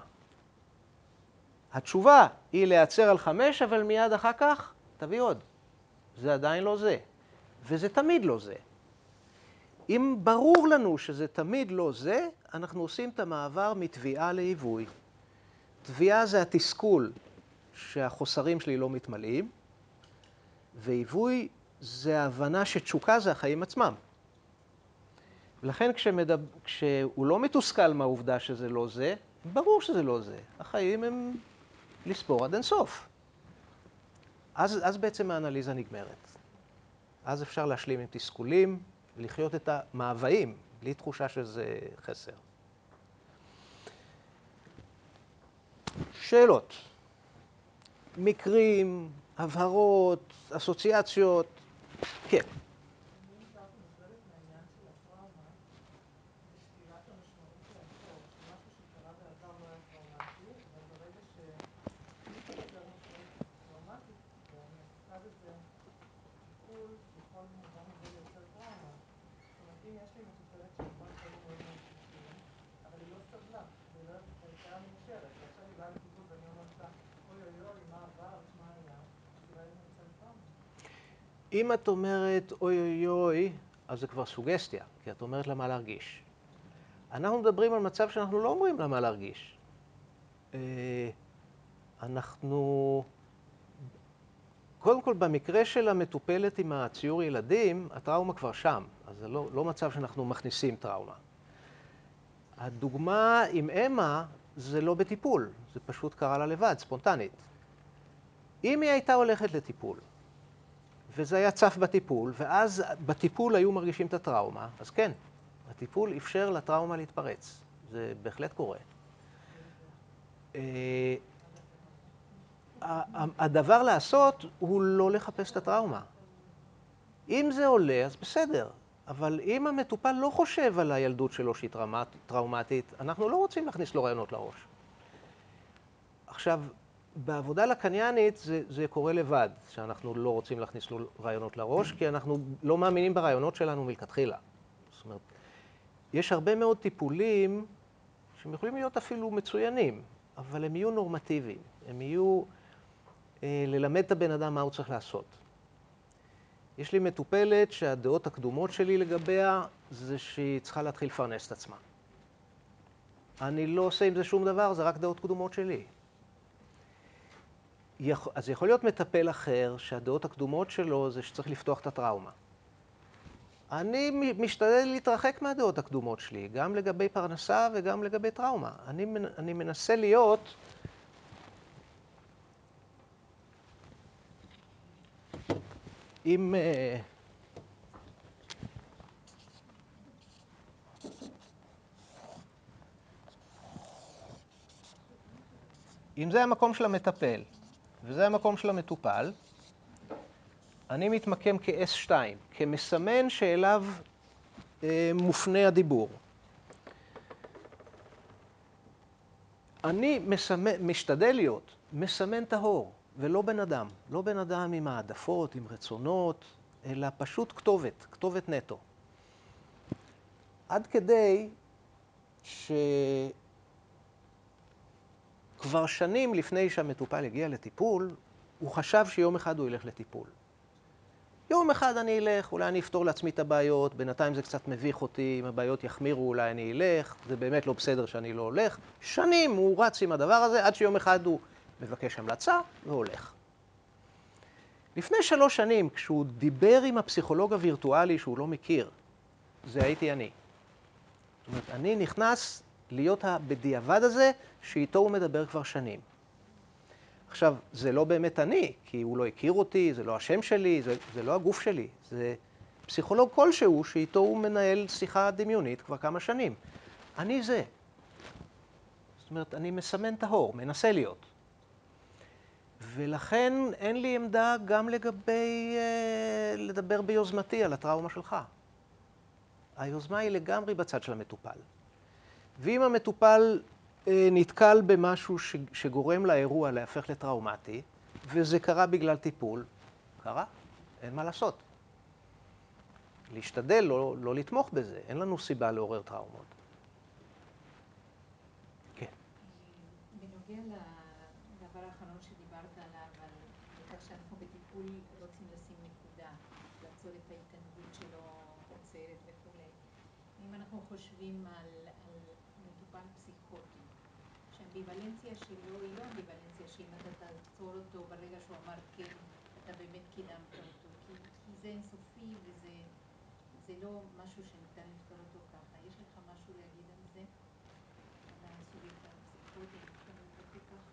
התשובה היא להיעצר על חמש, אבל מיד אחר כך תביא עוד. זה עדיין לא זה, וזה תמיד לא זה. אם ברור לנו שזה תמיד לא זה, אנחנו עושים את המעבר מתביעה להיווי. תביעה זה התסכול שהחוסרים שלי לא מתמלאים, והיווי זה ההבנה שתשוקה זה החיים עצמם. ולכן כשמדבר, כשהוא לא מתוסכל מהעובדה שזה לא זה, ברור שזה לא זה. החיים הם לספור עד אינסוף. אז, אז בעצם האנליזה נגמרת. אז אפשר להשלים עם תסכולים ולחיות את המאוויים, בלי תחושה שזה חסר. שאלות, מקרים, הבהרות, אסוציאציות, כן. אם את אומרת אוי אוי אוי, אז זה כבר סוגסטיה, כי את אומרת לה מה להרגיש. אנחנו מדברים על מצב שאנחנו לא אומרים לה מה להרגיש. אנחנו, קודם כל במקרה של המטופלת עם הציור ילדים, הטראומה כבר שם, אז זה לא, לא מצב שאנחנו מכניסים טראומה. הדוגמה עם אמה זה לא בטיפול, זה פשוט קרה לה לבד, ספונטנית. אם היא הייתה הולכת לטיפול, וזה היה צף בטיפול, ואז בטיפול היו מרגישים את הטראומה, אז כן, הטיפול אפשר לטראומה להתפרץ. זה בהחלט קורה. הדבר לעשות הוא לא לחפש את הטראומה. אם זה עולה, אז בסדר, אבל אם המטופל לא חושב על הילדות שלו שהיא טראומט, טראומטית, אנחנו לא רוצים להכניס לו רעיונות לראש. עכשיו, בעבודה לקניאנית זה, זה קורה לבד, שאנחנו לא רוצים להכניס לו רעיונות לראש, כי אנחנו לא מאמינים ברעיונות שלנו מלכתחילה. זאת אומרת, יש הרבה מאוד טיפולים שהם יכולים להיות אפילו מצוינים, אבל הם יהיו נורמטיביים, הם יהיו אה, ללמד את הבן אדם מה הוא צריך לעשות. יש לי מטופלת שהדעות הקדומות שלי לגביה זה שהיא צריכה להתחיל לפרנס את עצמה. אני לא עושה עם זה שום דבר, זה רק דעות קדומות שלי. אז יכול להיות מטפל אחר שהדעות הקדומות שלו זה שצריך לפתוח את הטראומה. אני משתדל להתרחק מהדעות הקדומות שלי, גם לגבי פרנסה וגם לגבי טראומה. אני, אני מנסה להיות עם... אם זה המקום של המטפל וזה המקום של המטופל, אני מתמקם כ-אס שתיים, כמסמן שאליו אה, מופנה הדיבור. אני מסמן, משתדל להיות מסמן טהור, ולא בן אדם. לא בן אדם עם העדפות, עם רצונות, אלא פשוט כתובת, כתובת נטו. עד כדי שכבר שנים לפני שהמטופל הגיע לטיפול, הוא חשב שיום אחד הוא ילך לטיפול. יום אחד אני אלך, אולי אני אפתור לעצמי את הבעיות, בינתיים זה קצת מביך אותי, אם הבעיות יחמירו אולי אני אלך, זה באמת לא בסדר שאני לא הולך. שנים הוא רץ עם הדבר הזה, עד שיום אחד הוא מבקש המלצה והולך. לפני שלוש שנים, כשהוא דיבר עם הפסיכולוג הווירטואלי שהוא לא מכיר, זה הייתי אני. זאת אומרת, אני נכנס להיות בדיעבד הזה, שאיתו הוא מדבר כבר שנים. עכשיו, זה לא באמת אני, כי הוא לא הכיר אותי, זה לא השם שלי, זה, זה לא הגוף שלי. זה פסיכולוג כלשהו שאיתו הוא מנהל שיחה דמיונית כבר כמה שנים. אני זה. זאת אומרת, אני מסמן טהור, מנסה להיות. ולכן אין לי עמדה גם לגבי אה, לדבר ביוזמתי על הטראומה שלך. היוזמה היא לגמרי בצד של המטופל. ואם המטופל אה, נתקל במשהו ש, שגורם לאירוע להפך לטראומטי, וזה קרה בגלל טיפול, קרה, אין מה לעשות. להשתדל לא, לא לתמוך בזה, אין לנו סיבה לעורר טראומות. כן.
בנוגע לדבר האחרון שדיברת עליו, על כך שאנחנו בטיפול רוצים לשים נקודה, לעצור את ההתענגות שלו עוצרת וכו'. אם אנחנו חושבים על, על מטופל פסיכוטי, שהאמביוולנציה שלו היא לא אמביוולנציה שאם אתה תעצור אותו ברגע שהוא אמר כן, אתה באמת קידמת אותו, כי, כי זה אינסופי וזה זה לא משהו שניתן לפתור אותו ככה. יש לך משהו להגיד על זה? על הסובייקט הפסיכוטי, אם אפשר לבטא ככה?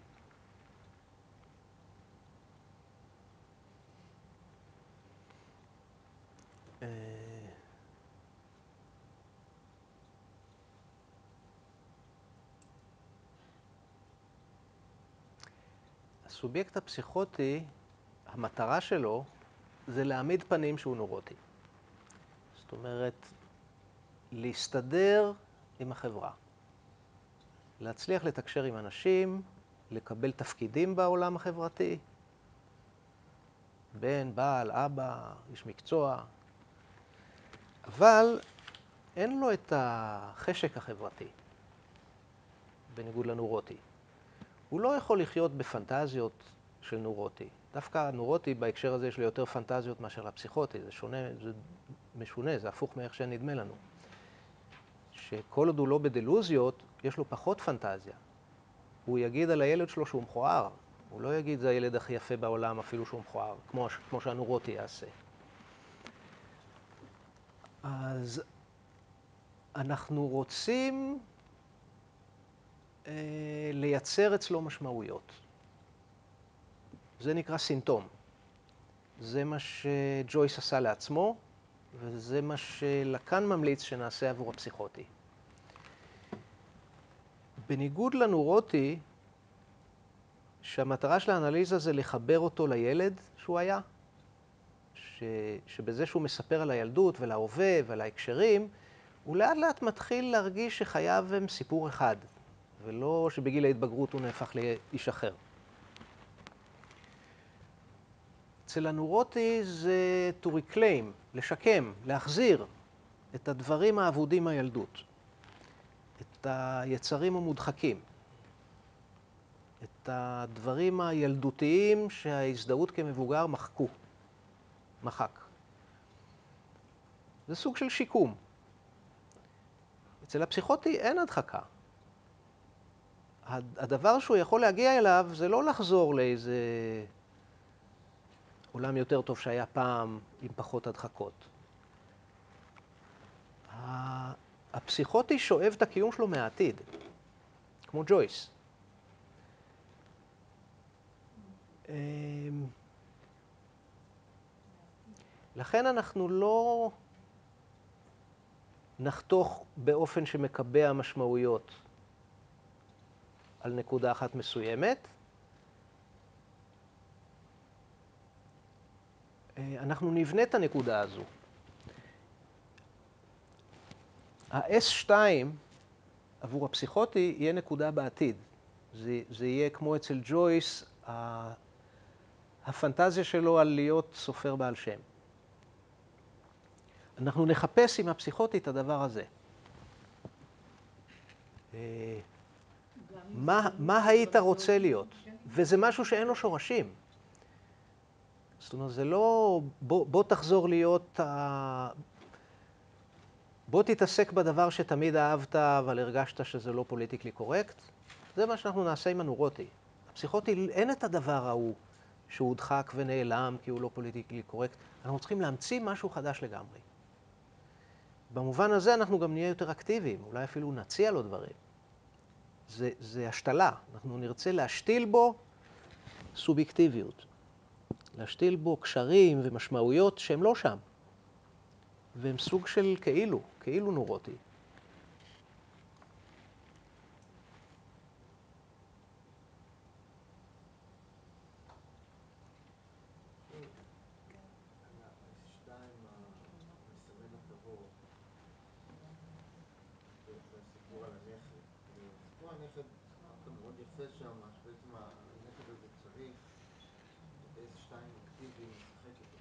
הסובייקט הפסיכוטי, המטרה שלו זה להעמיד פנים שהוא נורוטי. זאת אומרת, להסתדר עם החברה. להצליח לתקשר עם אנשים, לקבל תפקידים בעולם החברתי, בן, בעל, אבא, איש מקצוע, אבל אין לו את החשק החברתי, בניגוד לנורוטי. הוא לא יכול לחיות בפנטזיות של נורוטי. דווקא הנורוטי בהקשר הזה יש לו יותר פנטזיות מאשר הפסיכוטי. זה שונה, זה משונה, זה הפוך מאיך שנדמה לנו. שכל עוד הוא לא בדלוזיות, יש לו פחות פנטזיה. הוא יגיד על הילד שלו שהוא מכוער. הוא לא יגיד זה הילד הכי יפה בעולם אפילו שהוא מכוער, כמו, כמו שהנורוטי יעשה. אז אנחנו רוצים אה, לייצר אצלו משמעויות. זה נקרא סימפטום. זה מה שג'ויס עשה לעצמו, וזה מה שלקאן ממליץ שנעשה עבור הפסיכוטי. בניגוד לנורוטי, שהמטרה של האנליזה זה לחבר אותו לילד שהוא היה, ש... שבזה שהוא מספר על הילדות ולהווה ועל ההקשרים, הוא לאט לאט מתחיל להרגיש שחייו הם סיפור אחד, ולא שבגיל ההתבגרות הוא נהפך לאיש אחר. אצל הנורוטי זה to reclaim, לשקם, להחזיר את הדברים האבודים מהילדות, את היצרים המודחקים, את הדברים הילדותיים שההזדהות כמבוגר מחקו, מחק. זה סוג של שיקום. אצל הפסיכוטי אין הדחקה. הדבר שהוא יכול להגיע אליו זה לא לחזור לאיזה עולם יותר טוב שהיה פעם עם פחות הדחקות. הפסיכוטי שואב את הקיום שלו מהעתיד, כמו ג'ויס. לכן אנחנו לא נחתוך באופן שמקבע משמעויות על נקודה אחת מסוימת. אנחנו נבנה את הנקודה הזו. ה-אס שתיים עבור הפסיכוטי יהיה נקודה בעתיד. זה, זה יהיה כמו אצל ג'ויס, הפנטזיה שלו על להיות סופר בעל שם. אנחנו נחפש עם הפסיכוטי את הדבר הזה. מה, מה היית רוצה להיות? וזה משהו שאין לו שורשים. זאת אומרת, זה לא בוא, בוא תחזור להיות, בוא תתעסק בדבר שתמיד אהבת, אבל הרגשת שזה לא פוליטיקלי קורקט. זה מה שאנחנו נעשה עם הנורוטי. הפסיכוטי אין את הדבר ההוא שהוא הודחק ונעלם כי הוא לא פוליטיקלי קורקט. אנחנו צריכים להמציא משהו חדש לגמרי. במובן הזה אנחנו גם נהיה יותר אקטיביים, אולי אפילו נציע לו דברים. זה, זה השתלה, אנחנו נרצה להשתיל בו סובייקטיביות. להשתיל בו קשרים ומשמעויות שהם לא שם. והם סוג של כאילו, כאילו נורוטי.
הנכד, אמרת מאוד יפה שם, שבעצם הנכד הזה צריך אס שתיים אקטיבי לשחק איתו.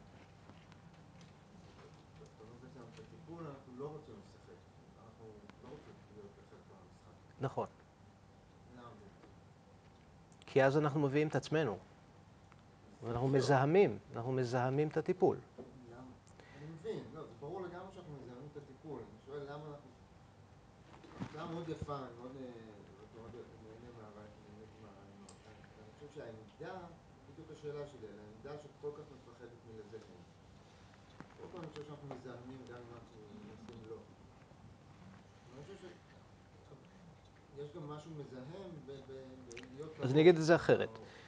זאת אומרת בעצם את הטיפול אנחנו לא רוצים לשחק, אנחנו לא רוצים להיות בחלק מהמשחק.
נכון.
למה?
כי אז אנחנו מביאים את עצמנו. ואנחנו מזהמים, אנחנו מזהמים את הטיפול.
למה? אני מבין, לא, זה ברור לגמרי שאנחנו מזהמים את הטיפול. אני שואל למה אנחנו... זה מאוד יפה, אני מאוד... נהנה מהרעיונות. אני חושב שהעמדה, בדיוק השאלה שלי, העמדה שכל כך מפחדת מלזהם. כל פעם אני חושב שאנחנו מזהמים גם אם אנחנו עושים לא. אני חושב שיש גם משהו מזהם בלהיות...
אז אני אגיד את זה אחרת.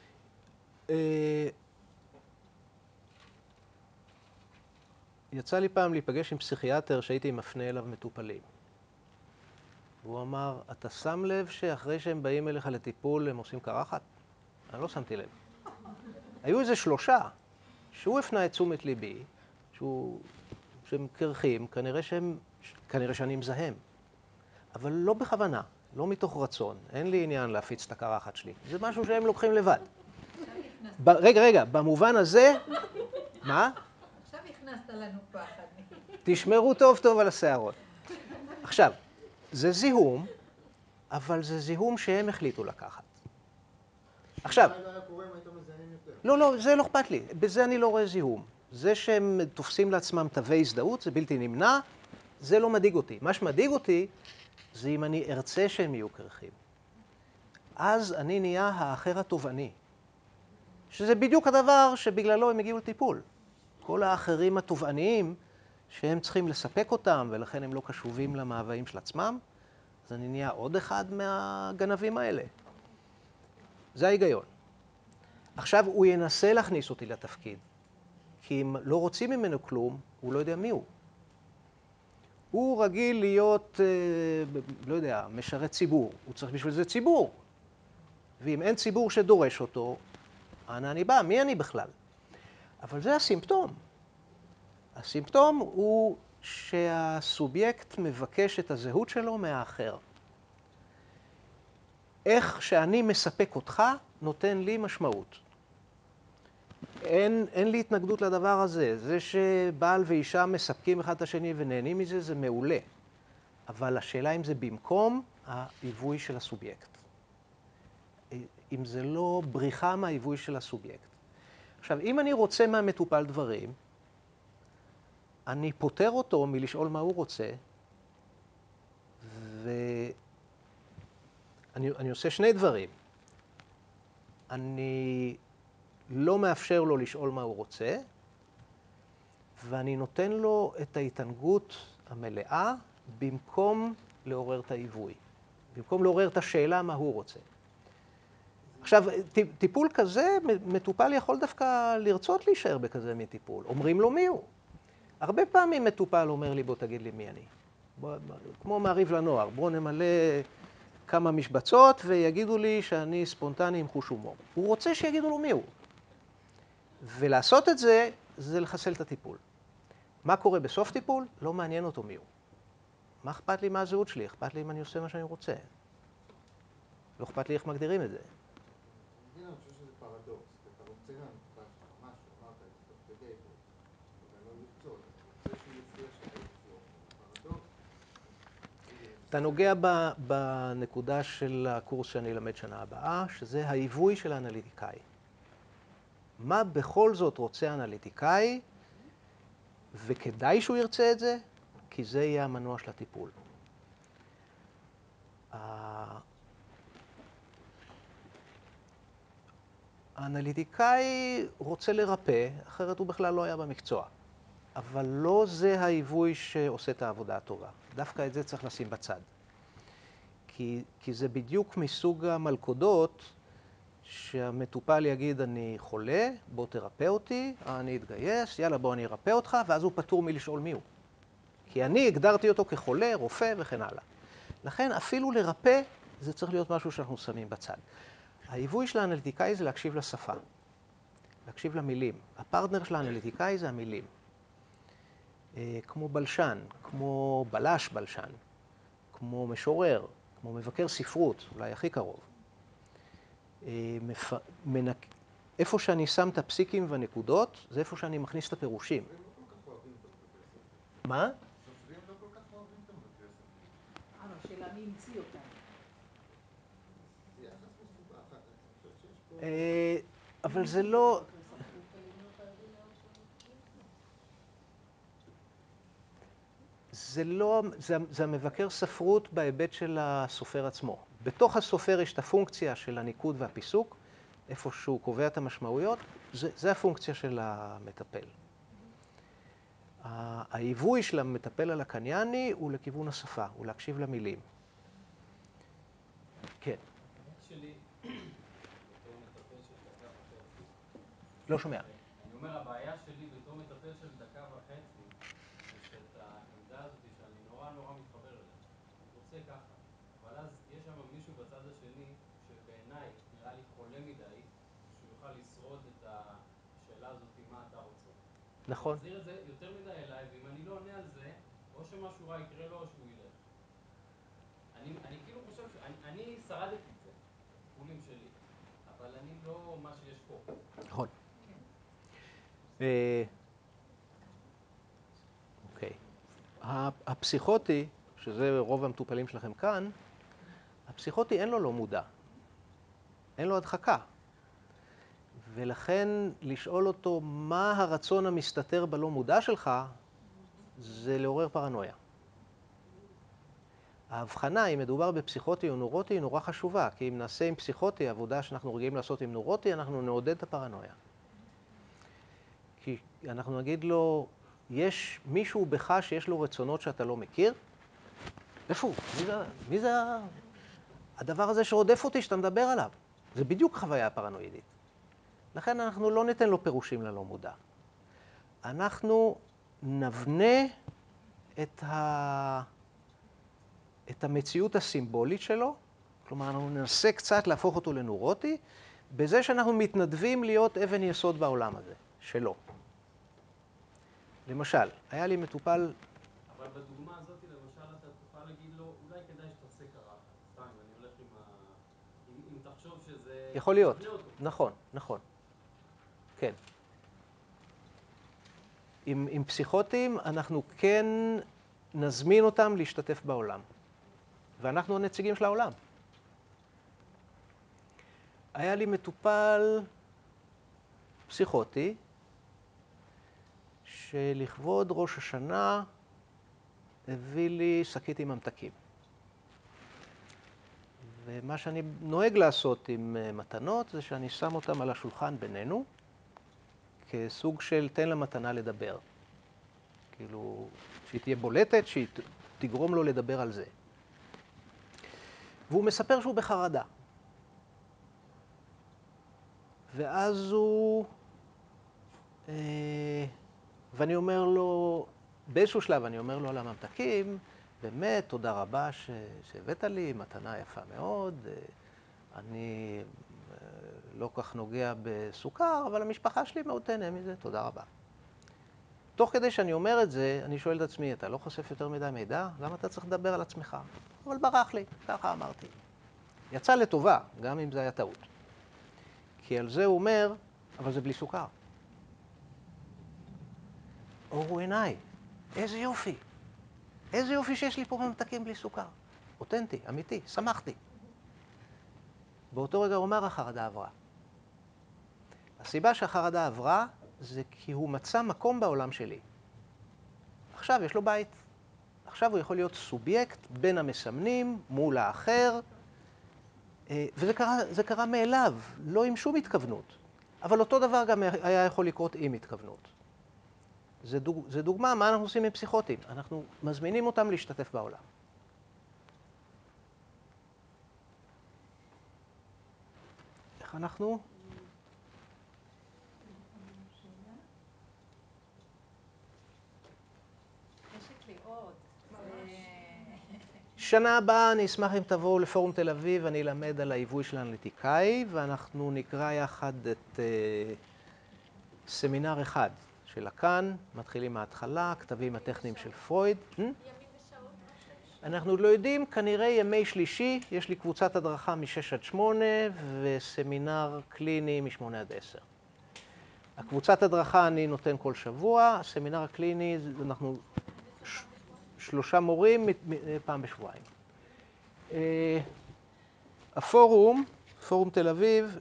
יצא לי פעם להיפגש עם פסיכיאטר שהייתי מפנה אליו מטופלים. והוא אמר, אתה שם לב שאחרי שהם באים אליך לטיפול הם עושים קרחת? אני לא שמתי לב. היו איזה שלושה שהוא הפנה את תשומת ליבי, שהוא, שהם קרחים, כנראה שהם, כנראה שאני מזהם. אבל לא בכוונה, לא מתוך רצון. אין לי עניין להפיץ את הקרחת שלי. זה משהו שהם לוקחים לבד. ב- רגע, רגע, במובן הזה... מה?
עכשיו הכנסת לנו פחד.
תשמרו טוב טוב על השערות. עכשיו, זה זיהום, אבל זה זיהום שהם החליטו לקחת. עכשיו...
מה לא היה קורה אם היית מזהים יותר?
לא, לא, זה לא אכפת לי. בזה אני לא רואה זיהום. זה שהם תופסים לעצמם תווי הזדהות, זה בלתי נמנע, זה לא מדאיג אותי. מה שמדאיג אותי זה אם אני ארצה שהם יהיו קרחים. אז אני נהיה האחר התובעני. שזה בדיוק הדבר שבגללו הם הגיעו לטיפול. כל האחרים התובעניים שהם צריכים לספק אותם, ולכן הם לא קשובים למאוויים של עצמם, אז אני נהיה עוד אחד מהגנבים האלה. זה ההיגיון. עכשיו הוא ינסה להכניס אותי לתפקיד, כי אם לא רוצים ממנו כלום, הוא לא יודע מי הוא. הוא רגיל להיות, לא יודע, משרת ציבור. הוא צריך בשביל זה ציבור. ואם אין ציבור שדורש אותו, אנה אני בא? מי אני בכלל? אבל זה הסימפטום. הסימפטום הוא שהסובייקט מבקש את הזהות שלו מהאחר. איך שאני מספק אותך נותן לי משמעות. אין, אין לי התנגדות לדבר הזה. זה שבעל ואישה מספקים אחד את השני ונהנים מזה, זה מעולה. אבל השאלה אם זה במקום העיווי של הסובייקט. אם זה לא בריחה מהעיווי של הסובייקט. עכשיו, אם אני רוצה מהמטופל דברים, אני פותר אותו מלשאול מה הוא רוצה, ואני אני עושה שני דברים. אני לא מאפשר לו לשאול מה הוא רוצה, ואני נותן לו את ההתענגות המלאה במקום לעורר את העיווי. במקום לעורר את השאלה מה הוא רוצה. עכשיו, טיפול כזה, מטופל יכול דווקא לרצות להישאר בכזה מטיפול. אומרים לו מי הוא. הרבה פעמים מטופל אומר לי, בוא תגיד לי מי אני. בוא, כמו מעריב לנוער, בוא נמלא כמה משבצות ויגידו לי שאני ספונטני עם חוש הומור. הוא רוצה שיגידו לו מי הוא. ולעשות את זה, זה לחסל את הטיפול. מה קורה בסוף טיפול? לא מעניין אותו מי הוא. מה אכפת לי מהזהות שלי? אכפת לי אם אני עושה מה שאני רוצה. לא אכפת לי איך מגדירים את זה.
הנה, אני חושב שזה פרדוקס. אתה רוצה מהמטופל שלך משהו, אמרת את זה, תוך כדי פה. אבל לא לרצות, אתה רוצה שהוא יופיע שם באיזשהו אופן. פרדוקס.
אתה נוגע ב, בנקודה של הקורס שאני אלמד שנה הבאה, שזה העיווי של האנליטיקאי. מה בכל זאת רוצה האנליטיקאי, וכדאי שהוא ירצה את זה, כי זה יהיה המנוע של הטיפול. האנליטיקאי רוצה לרפא, אחרת הוא בכלל לא היה במקצוע. אבל לא זה העיווי שעושה את העבודה הטובה. דווקא את זה צריך לשים בצד. כי, כי זה בדיוק מסוג המלכודות שהמטופל יגיד, אני חולה, בוא תרפא אותי, אני אתגייס, יאללה בוא אני ארפא אותך, ואז הוא פטור מלשאול מי הוא. כי אני הגדרתי אותו כחולה, רופא וכן הלאה. לכן אפילו לרפא זה צריך להיות משהו שאנחנו שמים בצד. העיווי של האנליטיקאי זה להקשיב לשפה, להקשיב למילים. הפרטנר של האנליטיקאי זה המילים. כמו בלשן, כמו בלש בלשן, כמו משורר, כמו מבקר ספרות, אולי הכי קרוב. מפ... מנק... איפה שאני שם את הפסיקים והנקודות, זה איפה שאני מכניס את הפירושים.
סופרים לא כל כך אוהבים את המבקר ספרות.
מה?
סופרים לא כל כך אוהבים את המבקר ספרות.
אה, השאלה מי המציא אותה.
זה יחס מסובך, אני חושבת שיש פה...
אה, אבל זה לא... זה לא, זה, זה המבקר ספרות בהיבט של הסופר עצמו. בתוך הסופר יש את הפונקציה של הניקוד והפיסוק, איפה שהוא קובע את המשמעויות, זה, זה הפונקציה של המטפל. העיווי של המטפל על הקנייני הוא לכיוון השפה, הוא להקשיב למילים. כן.
שלי, בתור מטפל של דקה וחצי.
לא שומע.
אני אומר, הבעיה שלי בתור מטפל של דקה וחצי, זה שאת העמדה הזאת שאני נורא נורא מתחבר אליה. אני רוצה ככה, אבל אז יש שם מישהו בצד השני, שבעיניי נראה לי חולה מדי, שהוא יוכל לשרוד את השאלה הזאת, מה אתה רוצה.
נכון.
אני מחזיר את זה יותר מדי אליי, ואם אני לא עונה על זה, או שמשהו רע יקרה לו, או שהוא ילך. אני, אני כאילו חושב שאני אני שרדתי את זה, טיפולים שלי, אבל אני לא מה שיש פה.
נכון. אוקיי. הפסיכוטי, שזה רוב המטופלים שלכם כאן, הפסיכוטי אין לו לא מודע. אין לו הדחקה. ולכן לשאול אותו מה הרצון המסתתר בלא מודע שלך, זה לעורר פרנויה. ההבחנה, אם מדובר בפסיכוטי או נורוטי, היא נורא חשובה, כי אם נעשה עם פסיכוטי עבודה שאנחנו רגילים לעשות עם נורוטי, אנחנו נעודד את הפרנויה. כי אנחנו נגיד לו, יש מישהו בך שיש לו רצונות שאתה לא מכיר? איפה הוא? מי זה, מי זה הדבר הזה שרודף אותי שאתה מדבר עליו? זה בדיוק חוויה פרנואידית. לכן אנחנו לא ניתן לו פירושים ללא מודע. אנחנו נבנה את, ה... את המציאות הסימבולית שלו, כלומר אנחנו ננסה קצת להפוך אותו לנורוטי, בזה שאנחנו מתנדבים להיות אבן יסוד בעולם הזה. שלו. למשל, היה לי מטופל...
אבל בדוגמה הזאת, למשל, אתה תוכל להגיד לו, אולי כדאי שתעשה קרחת. סתם, אני הולך עם ה... אם, אם תחשוב שזה...
יכול להיות. נכון, נכון. כן. עם, עם פסיכוטים אנחנו כן נזמין אותם להשתתף בעולם. ואנחנו הנציגים של העולם. היה לי מטופל פסיכוטי, שלכבוד ראש השנה הביא לי שקית עם ממתקים. ומה שאני נוהג לעשות עם מתנות זה שאני שם אותם על השולחן בינינו, כסוג של תן למתנה לדבר. כאילו, שהיא תהיה בולטת, שהיא תגרום לו לדבר על זה. והוא מספר שהוא בחרדה. ואז הוא... אה, ואני אומר לו, באיזשהו שלב אני אומר לו על הממתקים, באמת, תודה רבה שהבאת לי, מתנה יפה מאוד. אני לא כך נוגע בסוכר, אבל המשפחה שלי מאוד תהנה מזה, תודה רבה. תוך כדי שאני אומר את זה, אני שואל את עצמי, אתה לא חושף יותר מדי מידע? למה אתה צריך לדבר על עצמך? אבל ברח לי, ככה אמרתי. יצא לטובה, גם אם זה היה טעות. כי על זה הוא אומר, אבל זה בלי סוכר. אורו עיניי, איזה יופי. איזה יופי שיש לי פה ממתקים בלי סוכר. אותנטי, אמיתי, שמחתי. באותו רגע הוא אומר, החרדה עברה. הסיבה שהחרדה עברה זה כי הוא מצא מקום בעולם שלי. עכשיו יש לו בית. עכשיו הוא יכול להיות סובייקט בין המסמנים מול האחר, וזה קרה, זה קרה מאליו, לא עם שום התכוונות. אבל אותו דבר גם היה יכול לקרות עם התכוונות. זה, דוג, זה דוגמה מה אנחנו עושים עם פסיכוטים. אנחנו מזמינים אותם להשתתף בעולם. איך אנחנו? שנה הבאה אני אשמח אם תבואו לפורום תל אביב, אני אלמד על העיווי של האנליטיקאי, ואנחנו נקרא יחד את uh, סמינר אחד של לקאן, מתחילים מההתחלה, כתבים הטכניים של פרויד.
ימים ושעות רק?
אנחנו עוד לא יודעים, כנראה ימי שלישי, יש לי קבוצת הדרכה מ-שש עד שמונה וסמינר קליני מ-שמונה עד עשר. הקבוצת הדרכה אני נותן כל שבוע, הסמינר הקליני אנחנו ש- שלושה מורים פעם בשבועיים. הפורום, פורום תל אביב,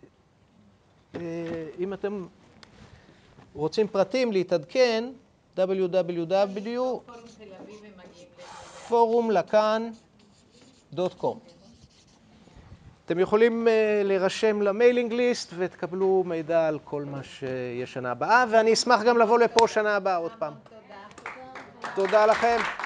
אם אתם רוצים פרטים להתעדכן, דאבליו דאבליו דאבליו דוט פורום לקאן דוט קום. אתם יכולים להירשם למיילינג ליסט ותקבלו מידע על כל מה שיש שנה הבאה, ואני אשמח גם לבוא לפה שנה הבאה עוד פעם. תודה לכם.